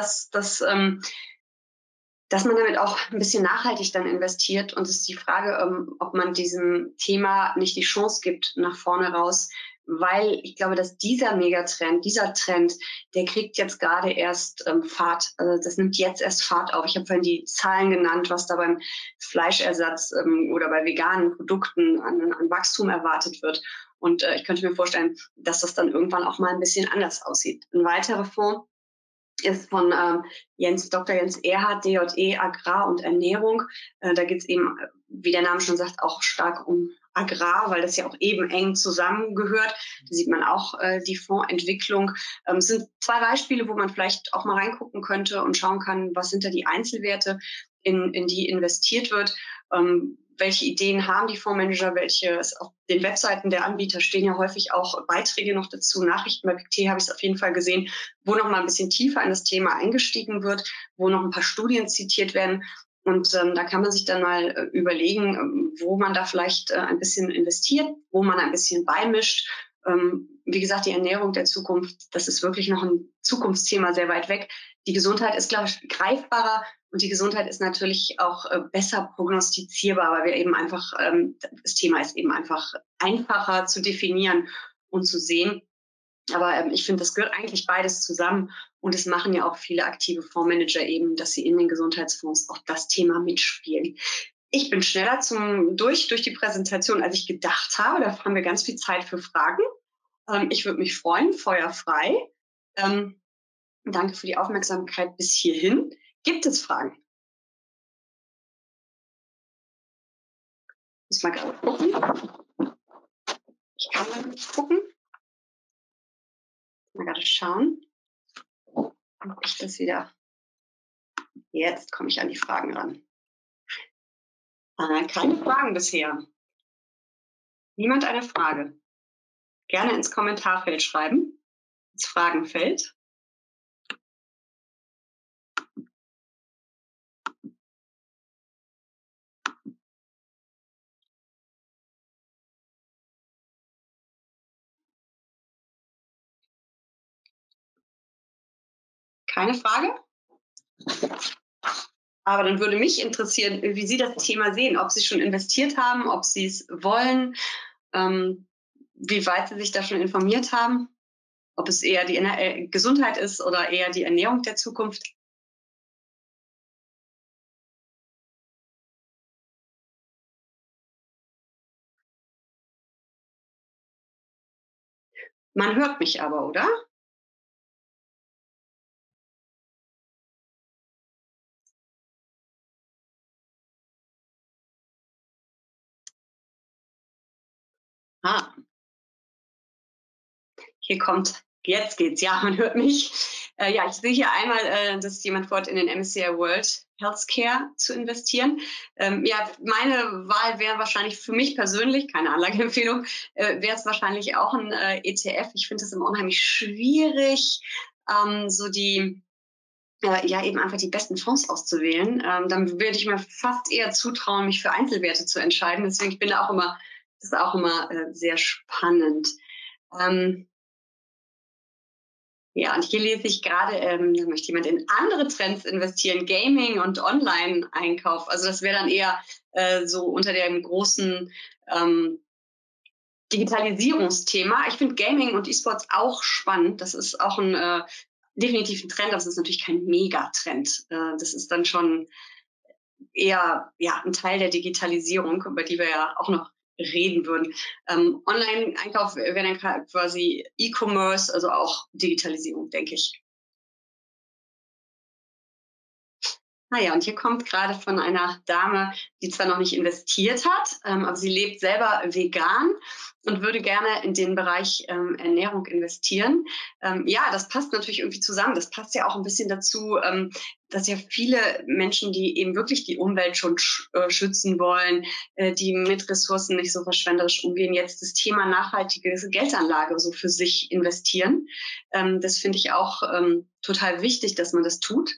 dass man damit auch ein bisschen nachhaltig dann investiert. Und es ist die Frage, ob man diesem Thema nicht die Chance gibt nach vorne raus, weil ich glaube, dass dieser Trend, der kriegt jetzt gerade erst Fahrt. Also das nimmt jetzt erst Fahrt auf. Ich habe vorhin die Zahlen genannt, was da beim Fleischersatz oder bei veganen Produkten an Wachstum erwartet wird. Und ich könnte mir vorstellen, dass das dann irgendwann auch mal ein bisschen anders aussieht. Ein weiterer Fonds ist von Dr. Jens Erhard, DJE Agrar und Ernährung. Da geht es eben, wie der Name schon sagt, auch stark um Agrar, weil das ja auch eben eng zusammengehört. Da sieht man auch die Fondsentwicklung. Es sind 2 Beispiele, wo man vielleicht auch mal reingucken könnte und schauen kann, was sind da die Einzelwerte, in die investiert wird. Welche Ideen haben die Fondsmanager, welche auf den Webseiten der Anbieter stehen ja häufig auch Beiträge noch dazu, Nachrichten. Bei PicT habe ich es auf jeden Fall gesehen, wo noch mal ein bisschen tiefer in das Thema eingestiegen wird, wo noch ein paar Studien zitiert werden. Und da kann man sich dann mal überlegen, wo man da vielleicht ein bisschen investiert, wo man ein bisschen beimischt. Wie gesagt, die Ernährung der Zukunft, das ist wirklich noch ein Zukunftsthema sehr weit weg. Die Gesundheit ist, glaube ich, greifbarer. Und die Gesundheit ist natürlich auch besser prognostizierbar, weil wir eben einfach, das Thema ist eben einfach einfacher zu definieren und zu sehen. Aber ich finde, das gehört eigentlich beides zusammen. Und es machen ja auch viele aktive Fondsmanager eben, dass sie in den Gesundheitsfonds auch das Thema mitspielen. Ich bin schneller durch die Präsentation, als ich gedacht habe. Da haben wir ganz viel Zeit für Fragen. Ich würde mich freuen, Feuer frei. Danke für die Aufmerksamkeit bis hierhin. Gibt es Fragen? Muss mal gerade gucken. Ich kann mal nicht gucken. Mal gerade schauen, ob ich das wieder... Jetzt komme ich an die Fragen ran. Keine Fragen bisher. Niemand eine Frage? Gerne ins Kommentarfeld schreiben, ins Fragenfeld. Keine Frage? Aber dann würde mich interessieren, wie Sie das Thema sehen, ob Sie schon investiert haben, ob Sie es wollen, wie weit Sie sich da schon informiert haben, ob es eher die Gesundheit ist oder eher die Ernährung der Zukunft. Man hört mich aber, oder? Ah, jetzt geht's, ja, man hört mich. Ja, ich sehe hier einmal, dass jemand vorhat, in den MSCI World Healthcare zu investieren. Ja, meine Wahl wäre wahrscheinlich für mich persönlich, keine Anlageempfehlung, wäre es wahrscheinlich auch ein ETF. Ich finde es immer unheimlich schwierig, so ja, eben einfach die besten Fonds auszuwählen. Dann würde ich mir fast eher zutrauen, mich für Einzelwerte zu entscheiden. Deswegen ich bin da das ist auch immer sehr spannend. Ja, und hier lese ich gerade, da möchte jemand in andere Trends investieren, Gaming und Online-Einkauf. Also das wäre dann eher so unter dem großen Digitalisierungsthema. Ich finde Gaming und E-Sports auch spannend. Das ist auch definitiv ein Trend, aber es ist natürlich kein Megatrend. Das ist dann schon eher ja, ein Teil der Digitalisierung, über die wir ja auch noch reden würden. Online-Einkauf wäre dann quasi E-Commerce, also auch Digitalisierung, denke ich. Naja, und hier kommt gerade von einer Dame, die zwar noch nicht investiert hat, aber sie lebt selber vegan und würde gerne in den Bereich Ernährung investieren. Ja, das passt natürlich irgendwie zusammen. Das passt ja auch ein bisschen dazu, dass ja viele Menschen, die eben wirklich die Umwelt schon schützen wollen, die mit Ressourcen nicht so verschwenderisch umgehen, jetzt das Thema nachhaltige Geldanlage so für sich investieren. Das finde ich auch total wichtig, dass man das tut,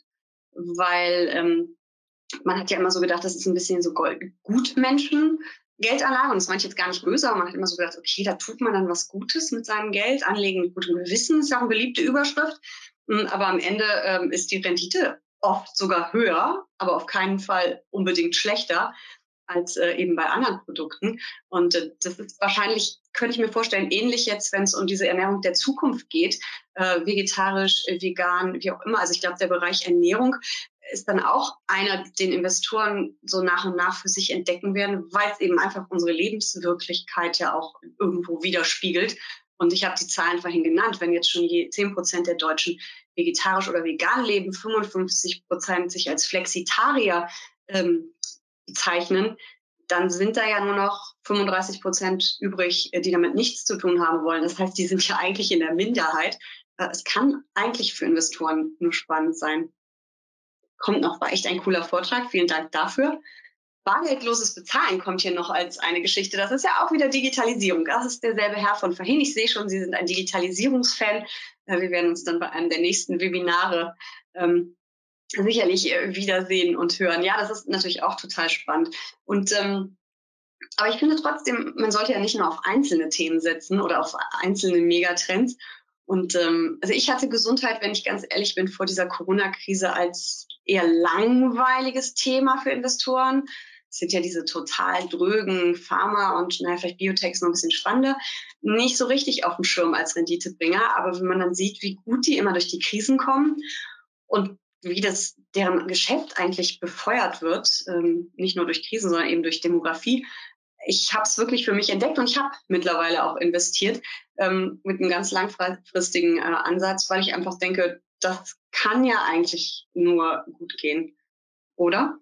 weil man hat ja immer so gedacht, das ist ein bisschen so Gutmenschen Geldanlage, und das meine ich jetzt gar nicht böse, aber man hat immer so gedacht, okay, da tut man dann was Gutes mit seinem Geld, anlegen mit gutem Gewissen, ist ja auch eine beliebte Überschrift, aber am Ende ist die Rendite oft sogar höher, aber auf keinen Fall unbedingt schlechter als eben bei anderen Produkten. Und das ist wahrscheinlich, könnte ich mir vorstellen, ähnlich jetzt, wenn es um diese Ernährung der Zukunft geht, vegetarisch, vegan, wie auch immer. Also ich glaube, der Bereich Ernährung ist dann auch einer, den Investoren so nach und nach für sich entdecken werden, weil es eben einfach unsere Lebenswirklichkeit ja auch irgendwo widerspiegelt. Und ich habe die Zahlen vorhin genannt, wenn jetzt schon 10% der Deutschen vegetarisch oder vegan leben, 55% sich als Flexitarier bezeichnen, dann sind da ja nur noch 35% übrig, die damit nichts zu tun haben wollen. Das heißt, die sind ja eigentlich in der Minderheit. Es kann eigentlich für Investoren nur spannend sein. Kommt noch, war echt ein cooler Vortrag. Vielen Dank dafür. Bargeldloses Bezahlen kommt hier noch als eine Geschichte. Das ist ja auch wieder Digitalisierung. Das ist derselbe Herr von vorhin. Ich sehe schon, Sie sind ein Digitalisierungsfan. Wir werden uns dann bei einem der nächsten Webinare sicherlich wiedersehen und hören. Ja, das ist natürlich auch total spannend. Und aber ich finde trotzdem, man sollte ja nicht nur auf einzelne Themen setzen oder auf einzelne Megatrends. Und also ich hatte Gesundheit, wenn ich ganz ehrlich bin, vor dieser Corona-Krise als eher langweiliges Thema für Investoren. Es sind ja diese total drögen Pharma und vielleicht Biotechs noch ein bisschen spannender, nicht so richtig auf dem Schirm als Renditebringer. Aber wenn man dann sieht, wie gut die immer durch die Krisen kommen und wie das deren Geschäft eigentlich befeuert wird, nicht nur durch Krisen, sondern eben durch Demografie. Ich habe es wirklich für mich entdeckt und ich habe mittlerweile auch investiert mit einem ganz langfristigen Ansatz, weil ich einfach denke, das kann ja eigentlich nur gut gehen, oder?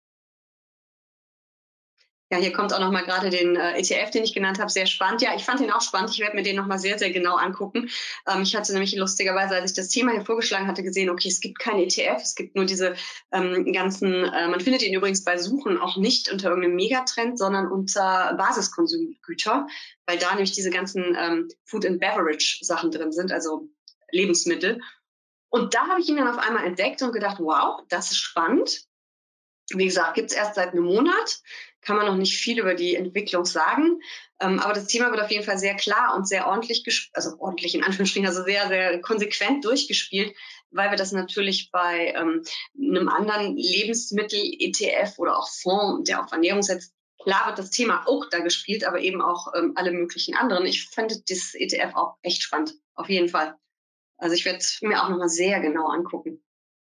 Ja, hier kommt auch noch mal gerade den ETF, den ich genannt habe, sehr spannend. Ja, ich fand den auch spannend. Ich werde mir den noch mal sehr, sehr genau angucken. Ich hatte nämlich lustigerweise, als ich das Thema hier vorgeschlagen hatte, gesehen, okay, es gibt keinen ETF, es gibt nur diese ganzen, man findet ihn übrigens bei Suchen auch nicht unter irgendeinem Megatrend, sondern unter Basiskonsumgüter, weil da nämlich diese ganzen Food and Beverage Sachen drin sind, also Lebensmittel. Und da habe ich ihn dann auf einmal entdeckt und gedacht, wow, das ist spannend. Wie gesagt, gibt es erst seit einem Monat, kann man noch nicht viel über die Entwicklung sagen. Aber das Thema wird auf jeden Fall sehr klar und sehr ordentlich, also ordentlich in Anführungsstrichen, also sehr, sehr konsequent durchgespielt, weil wir das natürlich bei einem anderen Lebensmittel-ETF oder auch Fonds, der auf Ernährung setzt, klar wird das Thema auch da gespielt, aber eben auch alle möglichen anderen. Ich fand das ETF auch echt spannend, auf jeden Fall. Also ich werde es mir auch nochmal sehr genau angucken.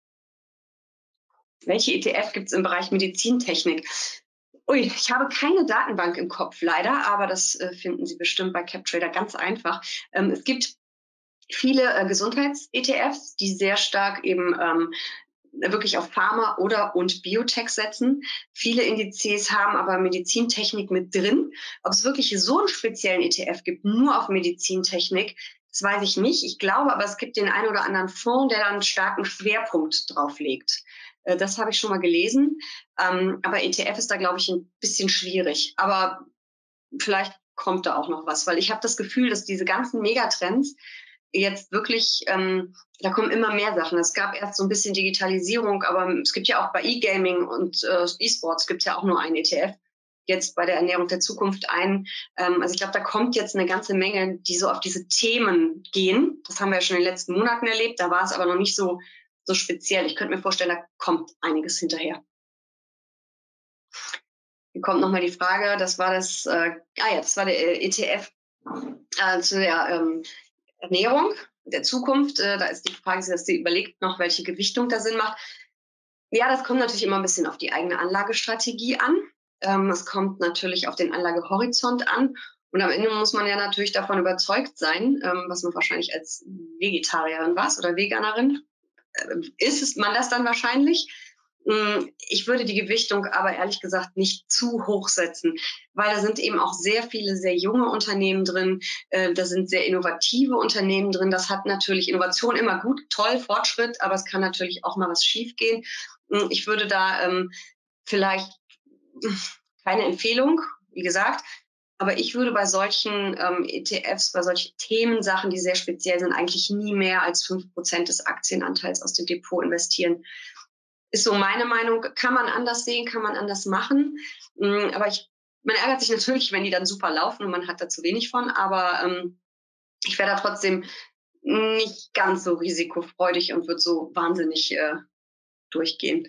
Welche ETF gibt es im Bereich Medizintechnik? Ui, ich habe keine Datenbank im Kopf, leider, aber das finden Sie bestimmt bei CapTrader ganz einfach. Es gibt viele Gesundheits-ETFs, die sehr stark eben wirklich auf Pharma und Biotech setzen. Viele Indizes haben aber Medizintechnik mit drin. Ob es wirklich so einen speziellen ETF gibt, nur auf Medizintechnik, das weiß ich nicht. Ich glaube aber, es gibt den einen oder anderen Fonds, der da einen starken Schwerpunkt drauf legt. Das habe ich schon mal gelesen. Aber ETF ist da, glaube ich, ein bisschen schwierig. Aber vielleicht kommt da auch noch was, weil ich habe das Gefühl, dass diese ganzen Megatrends jetzt wirklich, da kommen immer mehr Sachen. Es gab erst so ein bisschen Digitalisierung, aber es gibt ja auch bei E-Gaming und E-Sports gibt es ja auch nur einen ETF. Jetzt bei der Ernährung der Zukunft ein. Also ich glaube, da kommt jetzt eine ganze Menge, die so auf diese Themen gehen. Das haben wir ja schon in den letzten Monaten erlebt. Da war es aber noch nicht so speziell. Ich könnte mir vorstellen, da kommt einiges hinterher. Hier kommt nochmal die Frage, das war der ETF zu der Ernährung der Zukunft. Da ist die Frage, dass sie überlegt noch, welche Gewichtung da Sinn macht. Ja, das kommt natürlich immer ein bisschen auf die eigene Anlagestrategie an. Es kommt natürlich auf den Anlagehorizont an. Und am Ende muss man ja natürlich davon überzeugt sein, was man wahrscheinlich als Vegetarierin war oder Veganerin. Ist man das dann wahrscheinlich? Ich würde die Gewichtung aber ehrlich gesagt nicht zu hoch setzen, weil da sind eben auch sehr viele sehr junge Unternehmen drin, da sind sehr innovative Unternehmen drin. Das hat natürlich Innovation immer gut, toll, Fortschritt, aber es kann natürlich auch mal was schiefgehen. Ich würde da vielleicht keine Empfehlung, wie gesagt, aber ich würde bei solchen ETFs, bei solchen Themensachen, die sehr speziell sind, eigentlich nie mehr als 5% des Aktienanteils aus dem Depot investieren. Ist so meine Meinung. Kann man anders sehen, kann man anders machen. Aber man ärgert sich natürlich, wenn die dann super laufen und man hat da zu wenig von. Aber ich wäre da trotzdem nicht ganz so risikofreudig und würde so wahnsinnig durchgehen.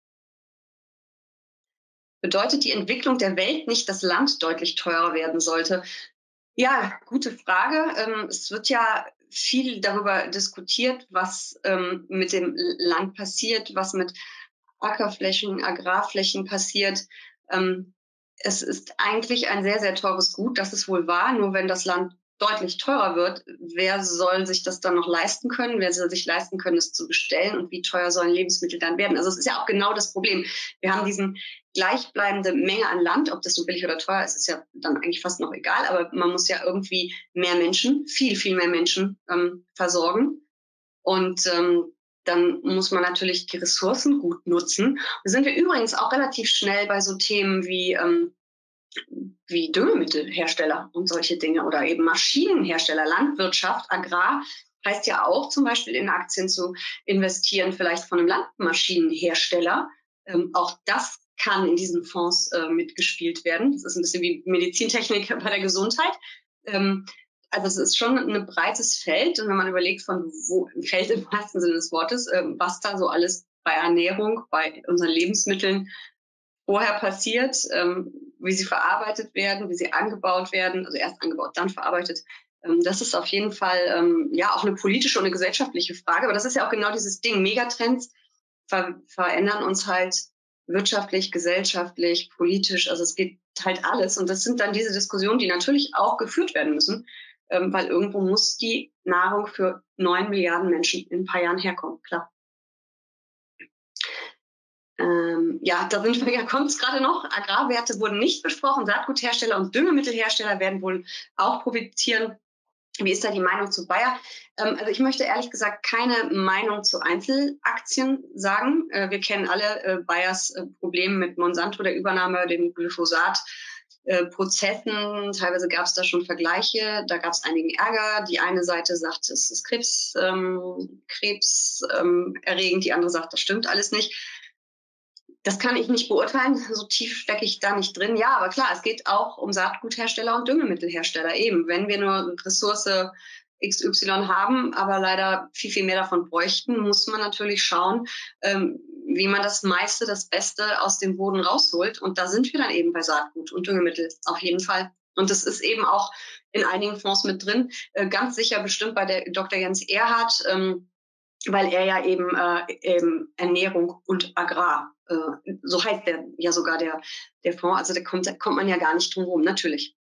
Bedeutet die Entwicklung der Welt nicht, dass Land deutlich teurer werden sollte? Ja, gute Frage. Es wird ja viel darüber diskutiert, was mit dem Land passiert, was mit Ackerflächen, Agrarflächen passiert. Es ist eigentlich ein sehr, sehr teures Gut, das ist wohl wahr. Nur wenn das Land deutlich teurer wird, wer soll sich das dann noch leisten können? Wer soll sich leisten können, es zu bestellen? Und wie teuer sollen Lebensmittel dann werden? Also es ist ja auch genau das Problem. Wir haben diesen gleichbleibende Menge an Land, ob das so billig oder teuer ist, ist ja dann eigentlich fast noch egal. Aber man muss ja irgendwie mehr Menschen, viel, viel mehr Menschen versorgen. Und dann muss man natürlich die Ressourcen gut nutzen. Da sind wir übrigens auch relativ schnell bei so Themen wie Düngemittelhersteller und solche Dinge oder eben Maschinenhersteller, Landwirtschaft, Agrar. Heißt ja auch zum Beispiel in Aktien zu investieren, vielleicht von einem Landmaschinenhersteller. Auch das kann in diesen Fonds mitgespielt werden. Das ist ein bisschen wie Medizintechnik bei der Gesundheit. Also es ist schon ein breites Feld. Und wenn man überlegt, von wo Feld im wahrsten Sinne des Wortes, was da so alles bei Ernährung, bei unseren Lebensmitteln vorher passiert, wie sie verarbeitet werden, wie sie angebaut werden, also erst angebaut, dann verarbeitet. Das ist auf jeden Fall ja auch eine politische und eine gesellschaftliche Frage. Aber das ist ja auch genau dieses Ding, Megatrends. verändern uns halt wirtschaftlich, gesellschaftlich, politisch. Also es geht halt alles. Und das sind dann diese Diskussionen, die natürlich auch geführt werden müssen, weil irgendwo muss die Nahrung für 9 Milliarden Menschen in ein paar Jahren herkommen, klar. Ja, da sind wir, ja, kommt es gerade noch. Agrarwerte wurden nicht besprochen. Saatguthersteller und Düngemittelhersteller werden wohl auch profitieren. Wie ist da die Meinung zu Bayer? Also ich möchte ehrlich gesagt keine Meinung zu Einzelaktien sagen. Wir kennen alle Bayers Probleme mit Monsanto, der Übernahme, den Glyphosat-Prozessen. Teilweise gab es da schon Vergleiche. Da gab es einigen Ärger. Die eine Seite sagt, es ist krebserregend. Die andere sagt, das stimmt alles nicht. Das kann ich nicht beurteilen, so tief stecke ich da nicht drin. Ja, aber klar, es geht auch um Saatguthersteller und Düngemittelhersteller. Eben, wenn wir nur Ressource XY haben, aber leider viel, viel mehr davon bräuchten, muss man natürlich schauen, wie man das meiste, das Beste aus dem Boden rausholt. Und da sind wir dann eben bei Saatgut und Düngemittel, auf jeden Fall. Und das ist eben auch in einigen Fonds mit drin, ganz sicher bestimmt bei der Dr. Jens Erhardt, weil er ja eben Ernährung und Agrar, so heißt der ja sogar der Fonds, also da kommt man ja gar nicht drum rum, natürlich.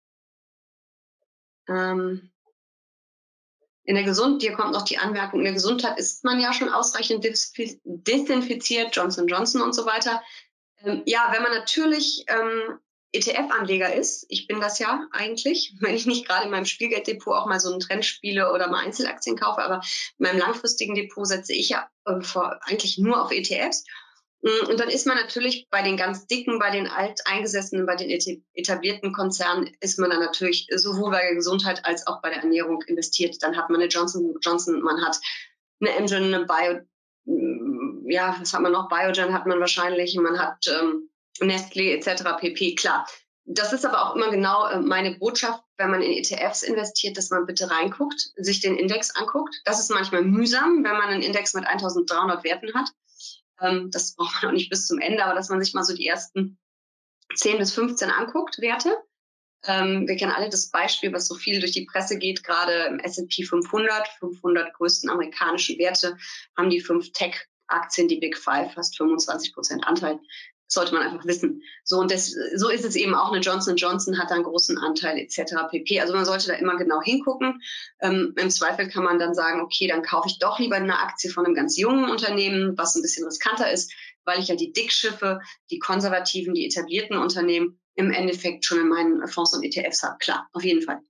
In der hier kommt noch die Anmerkung, in der Gesundheit ist man ja schon ausreichend desinfiziert, Johnson & Johnson und so weiter. Ja, wenn man natürlich ETF-Anleger ist, ich bin das ja eigentlich, wenn ich nicht gerade in meinem Spielgelddepot auch mal so einen Trend spiele oder mal Einzelaktien kaufe, aber in meinem langfristigen Depot setze ich ja eigentlich nur auf ETFs. Und dann ist man natürlich bei den ganz dicken, bei den alteingesessenen, bei den etablierten Konzernen ist man dann natürlich sowohl bei der Gesundheit als auch bei der Ernährung investiert. Dann hat man eine Johnson & Johnson, man hat eine Amgen, eine ja, was hat man noch? Biogen hat man wahrscheinlich, man hat Nestlé etc. pp. Klar. Das ist aber auch immer genau meine Botschaft, wenn man in ETFs investiert, dass man bitte reinguckt, sich den Index anguckt. Das ist manchmal mühsam, wenn man einen Index mit 1300 Werten hat. Das braucht man auch nicht bis zum Ende, aber dass man sich mal so die ersten 10 bis 15 anguckt, Werte. Wir kennen alle das Beispiel, was so viel durch die Presse geht, gerade im S&P 500 größten amerikanischen Werte, haben die 5 Tech-Aktien, die Big Five, fast 25% Anteil. Das sollte man einfach wissen. So ist es eben auch. Eine Johnson & Johnson hat da einen großen Anteil etc. pp. Also man sollte da immer genau hingucken. Im Zweifel kann man dann sagen, okay, dann kaufe ich doch lieber eine Aktie von einem ganz jungen Unternehmen, was ein bisschen riskanter ist, weil ich ja die Dickschiffe, die konservativen, die etablierten Unternehmen im Endeffekt schon in meinen Fonds und ETFs habe. Klar, auf jeden Fall.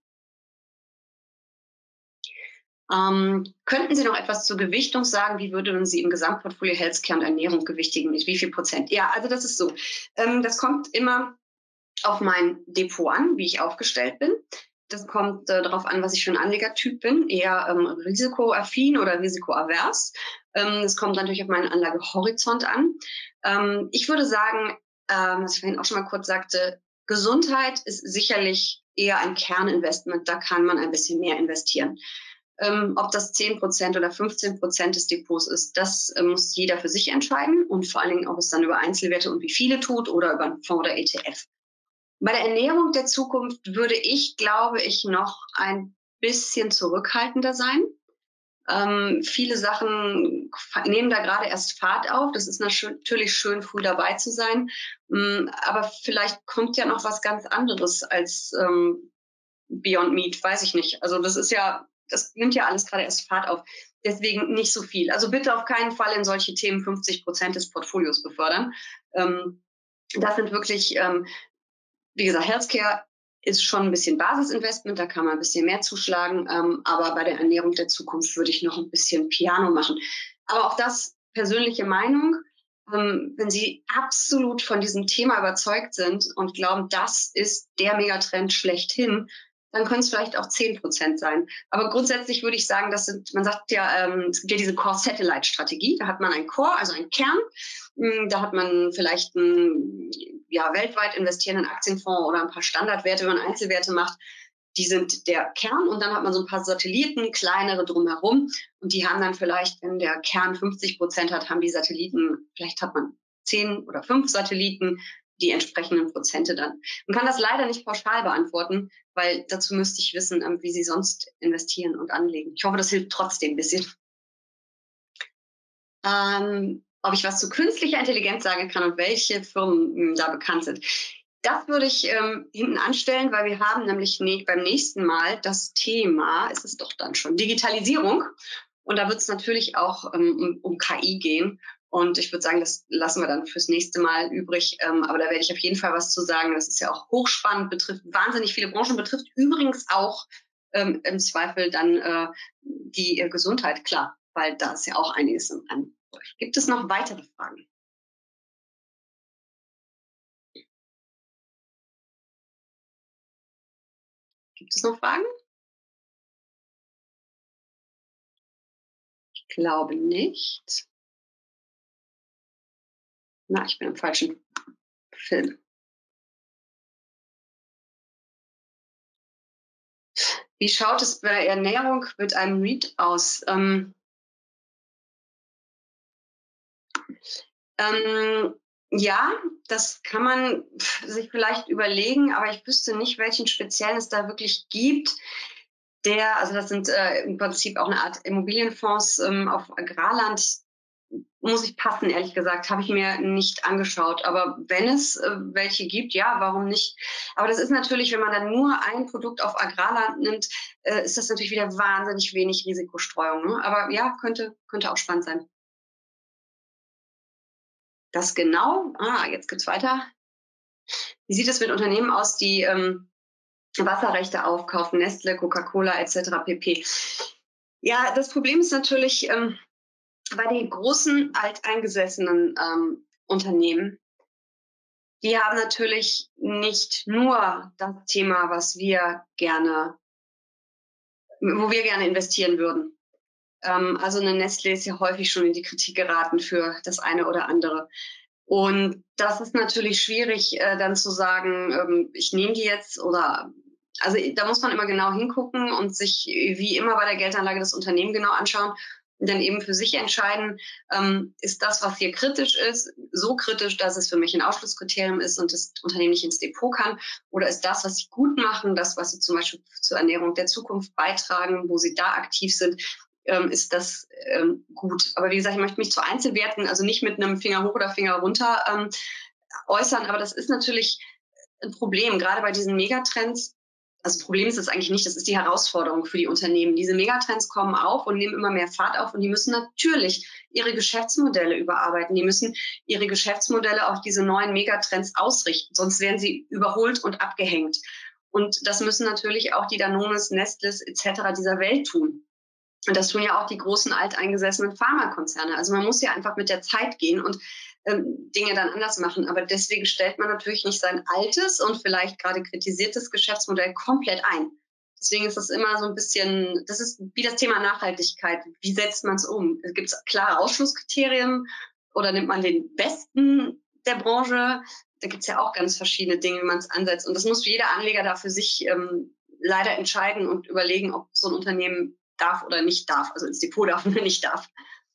Könnten Sie noch etwas zur Gewichtung sagen? Wie würden Sie im Gesamtportfolio Healthcare und Ernährung gewichtigen? Mit wie viel Prozent? Ja, also das ist so. Das kommt immer auf mein Depot an, wie ich aufgestellt bin. Das kommt darauf an, was ich für ein Anlegertyp bin. Eher risikoaffin oder risikoavers. Das kommt natürlich auf meinen Anlagehorizont an. Ich würde sagen, was ich vorhin auch schon mal kurz sagte, Gesundheit ist sicherlich eher ein Kerninvestment. Da kann man ein bisschen mehr investieren. Ob das 10% oder 15% des Depots ist, das muss jeder für sich entscheiden und vor allen Dingen, ob es dann über Einzelwerte und wie viele tut oder über einen Fonds oder ETF. Bei der Ernährung der Zukunft würde ich, glaube ich, noch ein bisschen zurückhaltender sein. Viele Sachen nehmen da gerade erst Fahrt auf. Das ist natürlich schön, früh dabei zu sein. Aber vielleicht kommt ja noch was ganz anderes als Beyond Meat, weiß ich nicht. Also das nimmt ja alles gerade erst Fahrt auf. Deswegen nicht so viel. Also bitte auf keinen Fall in solche Themen 50% des Portfolios befördern. Das sind wirklich, wie gesagt, Healthcare ist schon ein bisschen Basisinvestment, da kann man ein bisschen mehr zuschlagen. Aber bei der Ernährung der Zukunft würde ich noch ein bisschen Piano machen. Aber auch das persönliche Meinung. Wenn Sie absolut von diesem Thema überzeugt sind und glauben, das ist der Megatrend schlechthin, dann können es vielleicht auch 10% sein. Aber grundsätzlich würde ich sagen, man sagt ja, es gibt ja diese Core-Satellite-Strategie. Da hat man ein Core, also einen Kern. Da hat man vielleicht einen weltweit investierenden Aktienfonds oder ein paar Standardwerte, wenn man Einzelwerte macht. Die sind der Kern und dann hat man so ein paar Satelliten, kleinere drumherum. Und die haben dann vielleicht, wenn der Kern 50% hat, haben die Satelliten, vielleicht hat man 10 oder 5 Satelliten, die entsprechenden Prozente dann. Man kann das leider nicht pauschal beantworten, weil dazu müsste ich wissen, wie Sie sonst investieren und anlegen. Ich hoffe, das hilft trotzdem ein bisschen. ob ich was zu künstlicher Intelligenz sagen kann und welche Firmen da bekannt sind. Das würde ich hinten anstellen, weil wir haben nämlich beim nächsten Mal das Thema, ist es doch dann schon, Digitalisierung. Und da wird es natürlich auch um KI gehen. Und ich würde sagen, das lassen wir dann fürs nächste Mal übrig. Aber da werde ich auf jeden Fall was zu sagen. Das ist ja auch hochspannend, betrifft wahnsinnig viele Branchen, betrifft übrigens auch im Zweifel dann die Gesundheit, klar, weil da ist ja auch einiges im Angebot. Gibt es noch weitere Fragen? Gibt es noch Fragen? Ich glaube nicht. Na, ich bin im falschen Film. Wie schaut es bei Ernährung mit einem Read aus? Ja, das kann man sich vielleicht überlegen, aber ich wüsste nicht, welchen speziellen es da wirklich gibt. Also das sind im Prinzip auch eine Art Immobilienfonds auf Agrarland. Muss ich passen, ehrlich gesagt, habe ich mir nicht angeschaut. Aber wenn es welche gibt, ja, warum nicht? Aber das ist natürlich, wenn man dann nur ein Produkt auf Agrarland nimmt, ist das natürlich wieder wahnsinnig wenig Risikostreuung. Ne? Aber ja, könnte auch spannend sein. Das genau? Jetzt geht's weiter. Wie sieht es mit Unternehmen aus, die Wasserrechte aufkaufen, Nestle, Coca-Cola etc. pp. Ja, das Problem ist natürlich bei den großen alteingesessenen Unternehmen, die haben natürlich nicht nur das Thema, wo wir gerne investieren würden. Also eine Nestle ist ja häufig schon in die Kritik geraten für das eine oder andere. Und das ist natürlich schwierig, dann zu sagen, ich nehme die jetzt also da muss man immer genau hingucken und sich wie immer bei der Geldanlage das Unternehmen genau anschauen und dann eben für sich entscheiden, ist das, was hier kritisch ist, so kritisch, dass es für mich ein Ausschlusskriterium ist und das Unternehmen nicht ins Depot kann, oder ist das, was sie gut machen, das, was sie zum Beispiel zur Ernährung der Zukunft beitragen, wo sie da aktiv sind, ist das gut. Aber wie gesagt, ich möchte mich zu Einzelwerten, also nicht mit einem Finger hoch oder Finger runter äußern, aber das ist natürlich ein Problem, gerade bei diesen Megatrends. Also Problem ist es eigentlich nicht, das ist die Herausforderung für die Unternehmen. Diese Megatrends kommen auf und nehmen immer mehr Fahrt auf und die müssen natürlich ihre Geschäftsmodelle überarbeiten. Die müssen ihre Geschäftsmodelle auf diese neuen Megatrends ausrichten, sonst werden sie überholt und abgehängt. Und das müssen natürlich auch die Danones, Nestles etc. dieser Welt tun. Und das tun ja auch die großen alteingesessenen Pharmakonzerne. Also man muss ja einfach mit der Zeit gehen und Dinge dann anders machen. Aber deswegen stellt man natürlich nicht sein altes und vielleicht gerade kritisiertes Geschäftsmodell komplett ein. Deswegen ist das immer so ein bisschen, das ist wie das Thema Nachhaltigkeit. Wie setzt man es um? Gibt es klare Ausschlusskriterien oder nimmt man den Besten der Branche? Da gibt es ja auch ganz verschiedene Dinge, wie man es ansetzt. Und das muss jeder Anleger da für sich leider entscheiden und überlegen, ob so ein Unternehmen darf oder nicht darf, also ins Depot darf oder nicht darf.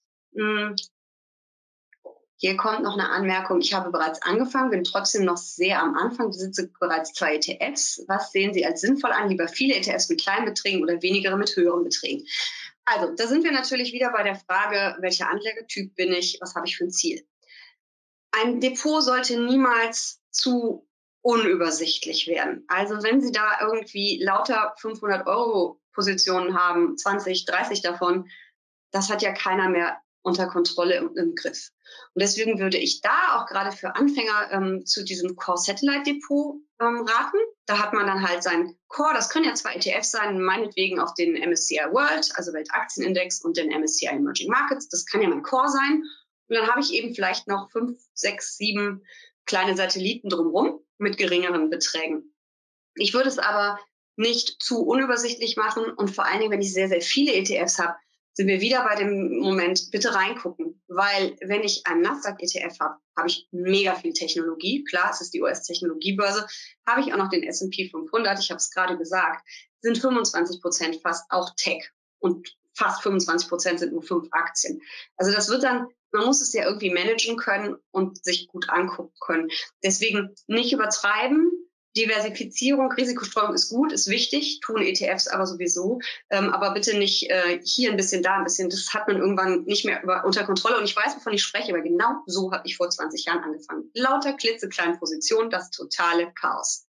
Hier kommt noch eine Anmerkung. Ich habe bereits angefangen, bin trotzdem noch sehr am Anfang, besitze bereits 2 ETFs. Was sehen Sie als sinnvoll an? Lieber viele ETFs mit kleinen Beträgen oder weniger mit höheren Beträgen? Also, da sind wir natürlich wieder bei der Frage, welcher Anlagetyp bin ich? Was habe ich für ein Ziel? Ein Depot sollte niemals zu unübersichtlich werden. Also wenn Sie da irgendwie lauter 500 € Positionen haben, 20, 30 davon, das hat ja keiner mehr unter Kontrolle und im Griff. Und deswegen würde ich da auch gerade für Anfänger zu diesem Core Satellite Depot raten. Da hat man dann halt sein Core, das können ja 2 ETFs sein, meinetwegen auf den MSCI World, also Weltaktienindex, und den MSCI Emerging Markets. Das kann ja mein Core sein. Und dann habe ich eben vielleicht noch 5, 6, 7 kleine Satelliten drumherum mit geringeren Beträgen. Ich würde es aber nicht zu unübersichtlich machen und vor allen Dingen, wenn ich sehr, sehr viele ETFs habe, sind wir wieder bei dem Moment, bitte reingucken. Weil wenn ich einen Nasdaq-ETF habe, habe ich mega viel Technologie. Klar, es ist die US-Technologiebörse. Habe ich auch noch den S&P 500, ich habe es gerade gesagt, sind 25% fast auch Tech. Und fast 25% sind nur 5 Aktien. Also das wird dann, man muss es ja irgendwie managen können und sich gut angucken können. Deswegen nicht übertreiben. Diversifizierung, Risikostreuung ist gut, ist wichtig, tun ETFs aber sowieso. Aber bitte nicht hier ein bisschen, da ein bisschen. Das hat man irgendwann nicht mehr unter Kontrolle. Und ich weiß, wovon ich spreche, aber genau so habe ich vor 20 Jahren angefangen. Lauter klitzekleinen Positionen, das totale Chaos.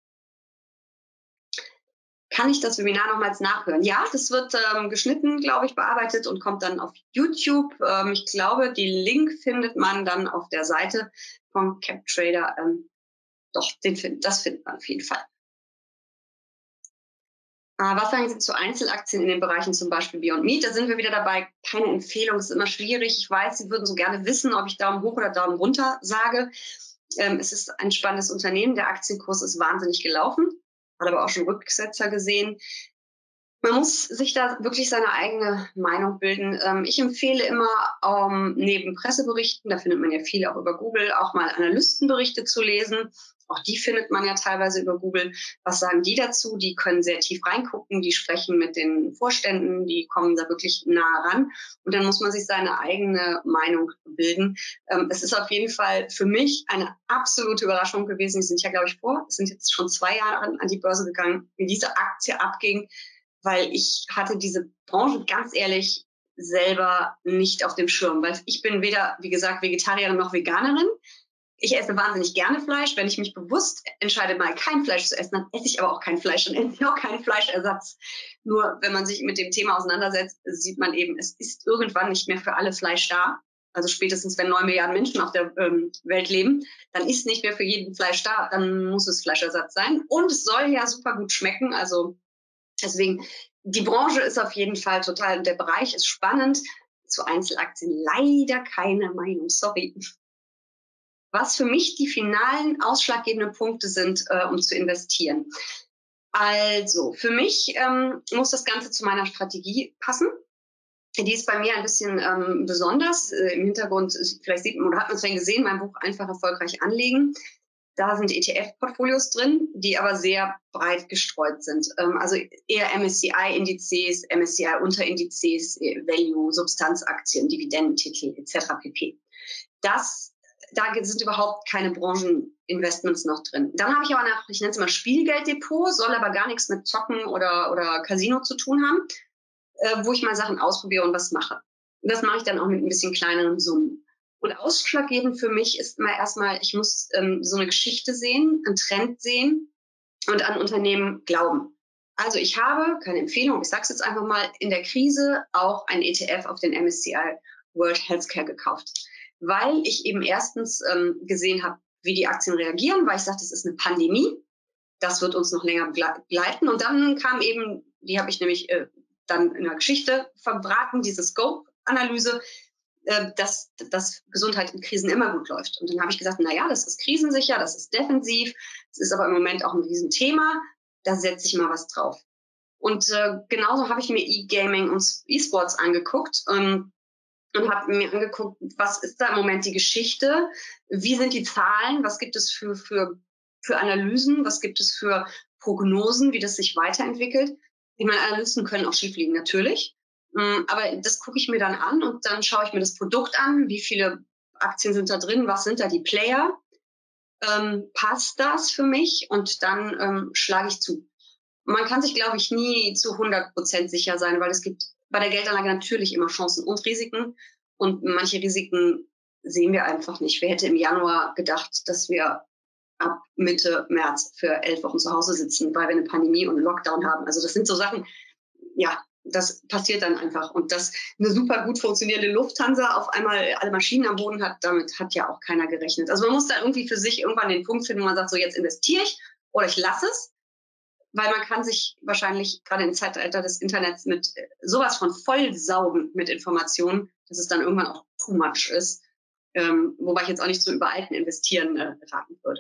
Kann ich das Webinar nochmals nachhören? Ja, das wird geschnitten, glaube ich, bearbeitet und kommt dann auf YouTube. Ich glaube, die Link findet man dann auf der Seite vom CapTrader. Doch, das findet man auf jeden Fall. Was sagen Sie zu Einzelaktien in den Bereichen zum Beispiel Beyond Meat? Da sind wir wieder dabei. Keine Empfehlung, ist immer schwierig. Ich weiß, Sie würden so gerne wissen, ob ich Daumen hoch oder Daumen runter sage. Es ist ein spannendes Unternehmen. Der Aktienkurs ist wahnsinnig gelaufen, hat aber auch schon Rücksetzer gesehen. Man muss sich da wirklich seine eigene Meinung bilden. Ich empfehle immer, neben Presseberichten, da findet man ja viel auch über Google, auch mal Analystenberichte zu lesen. Auch die findet man ja teilweise über Google. Was sagen die dazu? Die können sehr tief reingucken, die sprechen mit den Vorständen, die kommen da wirklich nah ran. Und dann muss man sich seine eigene Meinung bilden. Es ist auf jeden Fall für mich eine absolute Überraschung gewesen. Die sind ja, glaube ich, es sind jetzt schon 2 Jahre an die Börse gegangen, wie diese Aktie abging, weil ich hatte diese Branche ganz ehrlich selber nicht auf dem Schirm, weil ich bin weder, wie gesagt, Vegetarierin noch Veganerin. Ich esse wahnsinnig gerne Fleisch. Wenn ich mich bewusst entscheide, mal kein Fleisch zu essen, dann esse ich aber auch kein Fleisch, dann esse ich auch keinen Fleischersatz. Nur wenn man sich mit dem Thema auseinandersetzt, sieht man eben, es ist irgendwann nicht mehr für alle Fleisch da. Also spätestens, wenn 9 Milliarden Menschen auf der Welt leben, dann ist nicht mehr für jeden Fleisch da, dann muss es Fleischersatz sein. Und es soll ja super gut schmecken, also deswegen, die Branche ist auf jeden Fall total, der Bereich ist spannend. Zu Einzelaktien leider keine Meinung, sorry. Was für mich die finalen ausschlaggebenden Punkte sind, um zu investieren. Also, für mich muss das Ganze zu meiner Strategie passen. Die ist bei mir ein bisschen besonders. Im Hintergrund, vielleicht sieht man oder hat man es schon gesehen, mein Buch Einfach erfolgreich anlegen. Da sind ETF-Portfolios drin, die aber sehr breit gestreut sind. Also eher MSCI-Indizes, MSCI-Unterindizes, Value, Substanzaktien, Dividendentitel etc. pp. Da sind überhaupt keine Brancheninvestments noch drin. Dann habe ich aber ich nenne es mal Spielgelddepot, soll aber gar nichts mit Zocken oder Casino zu tun haben, wo ich mal Sachen ausprobiere und was mache. Und das mache ich dann auch mit ein bisschen kleineren Summen. Und ausschlaggebend für mich ist immer erstmal, ich muss so eine Geschichte sehen, einen Trend sehen und an Unternehmen glauben. Also ich habe, keine Empfehlung, ich sage es jetzt einfach mal, in der Krise auch ein ETF auf den MSCI World Healthcare gekauft, weil ich eben erstens gesehen habe, wie die Aktien reagieren, weil ich sagte, das ist eine Pandemie, das wird uns noch länger begleiten. Und dann kam eben, die habe ich nämlich dann in der Geschichte verbraten, diese Scope-Analyse, dass Gesundheit in Krisen immer gut läuft. Und dann habe ich gesagt, naja, das ist krisensicher, das ist defensiv, es ist aber im Moment auch ein Riesenthema, da setze ich mal was drauf. Und genauso habe ich mir E-Gaming und E-Sports angeguckt und habe mir angeguckt, was ist da im Moment die Geschichte, wie sind die Zahlen, was gibt es für Analysen, was gibt es für Prognosen, wie das sich weiterentwickelt. Ich meine, Analysten können auch schiefliegen, natürlich. Aber das gucke ich mir dann an und dann schaue ich mir das Produkt an, wie viele Aktien sind da drin, was sind da die Player, passt das für mich und dann schlage ich zu. Man kann sich, glaube ich, nie zu 100% sicher sein, weil es gibt bei der Geldanlage natürlich immer Chancen und Risiken und manche Risiken sehen wir einfach nicht. Wer hätte im Januar gedacht, dass wir ab Mitte März für 11 Wochen zu Hause sitzen, weil wir eine Pandemie und einen Lockdown haben. Also das sind so Sachen, ja, das passiert dann einfach. Und dass eine super gut funktionierende Lufthansa auf einmal alle Maschinen am Boden hat, damit hat ja auch keiner gerechnet. Also man muss da irgendwie für sich irgendwann den Punkt finden, wo man sagt, so jetzt investiere ich oder ich lasse es, weil man kann sich wahrscheinlich gerade im Zeitalter des Internets mit sowas von vollsaugen mit Informationen, dass es dann irgendwann auch too much ist, wobei ich jetzt auch nicht so übereilten Investieren raten würde.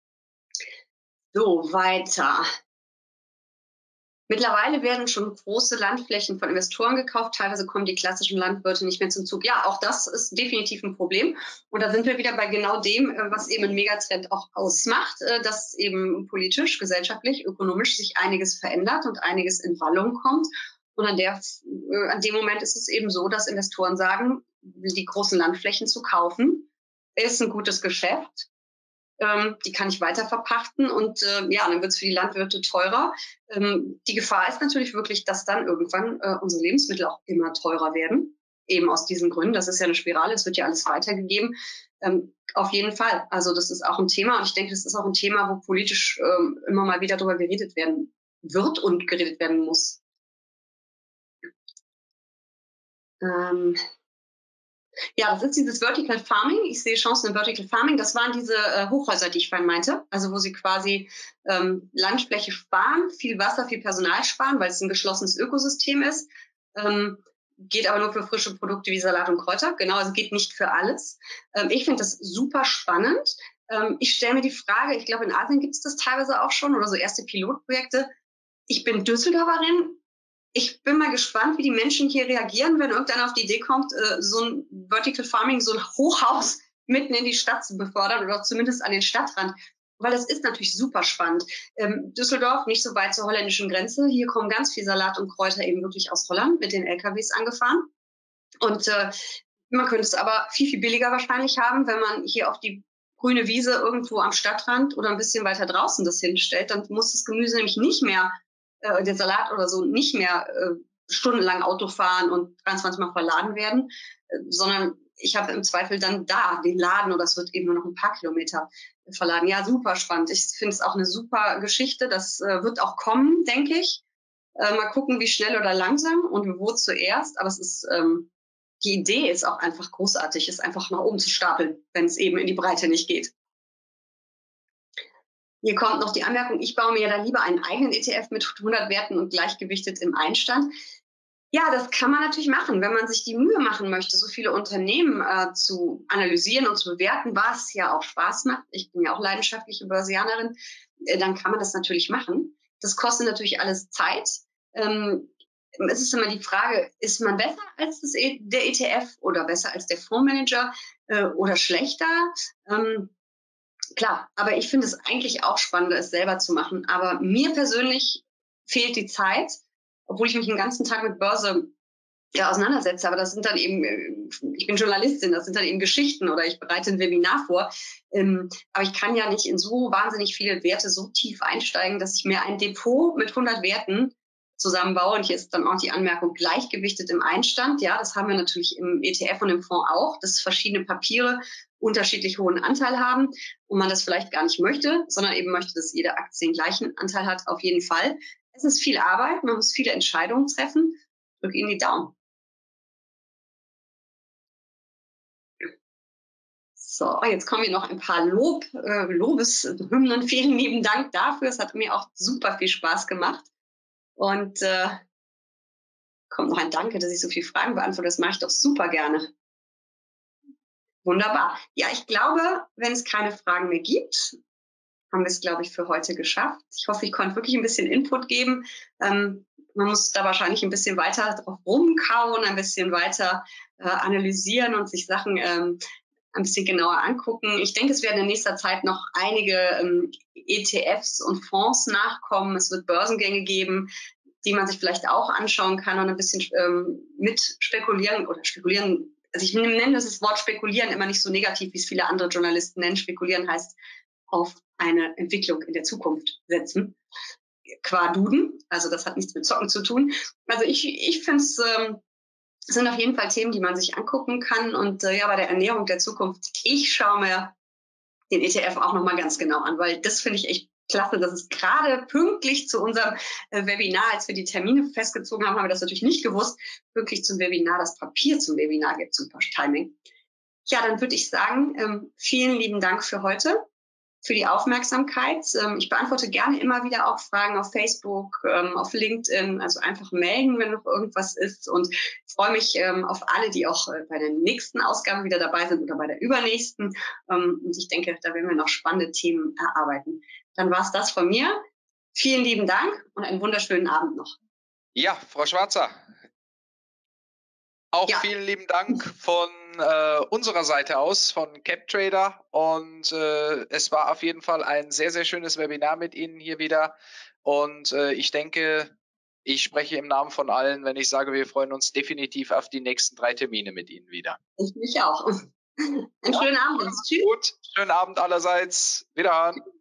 So, weiter. Mittlerweile werden schon große Landflächen von Investoren gekauft. Teilweise kommen die klassischen Landwirte nicht mehr zum Zug. Ja, auch das ist definitiv ein Problem. Und da sind wir wieder bei genau dem, was eben ein Megatrend auch ausmacht, dass eben politisch, gesellschaftlich, ökonomisch sich einiges verändert und einiges in Wallung kommt. Und an dem Moment ist es eben so, dass Investoren sagen, die großen Landflächen zu kaufen, ist ein gutes Geschäft. die kann ich weiter verpachten und ja, dann wird es für die Landwirte teurer. Die Gefahr ist natürlich wirklich, dass dann irgendwann unsere Lebensmittel auch immer teurer werden. Eben aus diesen Gründen. Das ist ja eine Spirale, es wird ja alles weitergegeben. Auf jeden Fall. Also das ist auch ein Thema und ich denke, das ist auch ein Thema, wo politisch immer mal wieder darüber geredet werden wird und geredet werden muss. Ja, das ist dieses Vertical Farming. Ich sehe Chancen im Vertical Farming. Das waren diese Hochhäuser, die ich vorhin meinte. Also wo sie quasi Landfläche sparen, viel Wasser, viel Personal sparen, weil es ein geschlossenes Ökosystem ist. Geht aber nur für frische Produkte wie Salat und Kräuter. Genau, also geht nicht für alles. Ich finde das super spannend. Ich stelle mir die Frage, ich glaube, in Asien gibt es das teilweise auch schon oder so erste Pilotprojekte. Ich bin Düsseldorferin. Ich bin mal gespannt, wie die Menschen hier reagieren, wenn irgendeiner auf die Idee kommt, so ein Vertical Farming, so ein Hochhaus mitten in die Stadt zu befördern oder zumindest an den Stadtrand. Weil das ist natürlich super spannend. Düsseldorf, nicht so weit zur holländischen Grenze. Hier kommen ganz viel Salat und Kräuter eben wirklich aus Holland mit den LKWs angefahren. Und man könnte es aber viel, viel billiger wahrscheinlich haben, wenn man hier auf die grüne Wiese irgendwo am Stadtrand oder ein bisschen weiter draußen das hinstellt. Dann muss das Gemüse nämlich nicht mehr der Salat oder so nicht mehr stundenlang Auto fahren und 23 Mal verladen werden, sondern ich habe im Zweifel dann da den Laden oder es wird eben nur noch ein paar Kilometer verladen. Ja, super spannend. Ich finde es auch eine super Geschichte. Das wird auch kommen, denke ich. Mal gucken, wie schnell oder langsam und wo zuerst. Aber es ist die Idee ist auch einfach großartig, ist einfach nach oben zu stapeln, wenn es eben in die Breite nicht geht. Hier kommt noch die Anmerkung, ich baue mir ja dann lieber einen eigenen ETF mit 100 Werten und gleichgewichtet im Einstand. Ja, das kann man natürlich machen, wenn man sich die Mühe machen möchte, so viele Unternehmen zu analysieren und zu bewerten, was ja auch Spaß macht. Ich bin ja auch leidenschaftliche Börsianerin, dann kann man das natürlich machen. Das kostet natürlich alles Zeit. Es ist immer die Frage, ist man besser als der ETF oder besser als der Fondsmanager oder schlechter? Klar, aber ich finde es eigentlich auch spannender, es selber zu machen. Aber mir persönlich fehlt die Zeit, obwohl ich mich den ganzen Tag mit Börse auseinandersetze. Aber das sind dann eben, ich bin Journalistin, das sind dann eben Geschichten oder ich bereite ein Webinar vor. Aber ich kann ja nicht in so wahnsinnig viele Werte so tief einsteigen, dass ich mir ein Depot mit 100 Werten zusammenbaue. Und hier ist dann auch die Anmerkung gleichgewichtet im Einstand. Ja, das haben wir natürlich im ETF und im Fonds auch, dass verschiedene Papiere unterschiedlich hohen Anteil haben und man das vielleicht gar nicht möchte, sondern eben möchte, dass jede Aktie den gleichen Anteil hat, auf jeden Fall. Es ist viel Arbeit, man muss viele Entscheidungen treffen. Drück Ihnen die Daumen. So, jetzt kommen hier noch ein paar Lobeshymnen. Vielen lieben Dank dafür. Es hat mir auch super viel Spaß gemacht. Und kommt noch ein Danke, dass ich so viele Fragen beantworte. Das mache ich doch super gerne. Wunderbar. Ja, ich glaube, wenn es keine Fragen mehr gibt, haben wir es, glaube ich, für heute geschafft. Ich hoffe, ich konnte wirklich ein bisschen Input geben. Man muss da wahrscheinlich ein bisschen weiter drauf rumkauen, ein bisschen weiter analysieren und sich Sachen ein bisschen genauer angucken. Ich denke, es werden in nächster Zeit noch einige ETFs und Fonds nachkommen. Es wird Börsengänge geben, die man sich vielleicht auch anschauen kann und ein bisschen mit spekulieren oder spekulieren. Also ich nenne das Wort spekulieren immer nicht so negativ, wie es viele andere Journalisten nennen. Spekulieren heißt auf eine Entwicklung in der Zukunft setzen. Qua Duden. Also das hat nichts mit Zocken zu tun. Also ich finde es sind auf jeden Fall Themen, die man sich angucken kann. Und ja, bei der Ernährung der Zukunft, ich schaue mir den ETF auch nochmal ganz genau an, weil das finde ich echt klasse. Das ist gerade pünktlich zu unserem Webinar, als wir die Termine festgezogen haben, haben wir das natürlich nicht gewusst, pünktlich zum Webinar, das Papier zum Webinar gibt. Super Timing. Ja, dann würde ich sagen, vielen lieben Dank für heute, für die Aufmerksamkeit. Ich beantworte gerne immer wieder auch Fragen auf Facebook, auf LinkedIn. Also einfach melden, wenn noch irgendwas ist. Und freue mich auf alle, die auch bei der nächsten Ausgabe wieder dabei sind oder bei der übernächsten. Und ich denke, da werden wir noch spannende Themen erarbeiten. Dann war es das von mir. Vielen lieben Dank und einen wunderschönen Abend noch. Ja, Frau Schwarzer, auch vielen lieben Dank von unserer Seite aus, von CapTrader. Und es war auf jeden Fall ein sehr, sehr schönes Webinar mit Ihnen hier wieder. Und ich denke, ich spreche im Namen von allen, wenn ich sage, wir freuen uns definitiv auf die nächsten 3 Termine mit Ihnen wieder. Ich mich auch. Einen schönen Abend. Tschüss. Gut, schönen Abend allerseits. Wiederhören.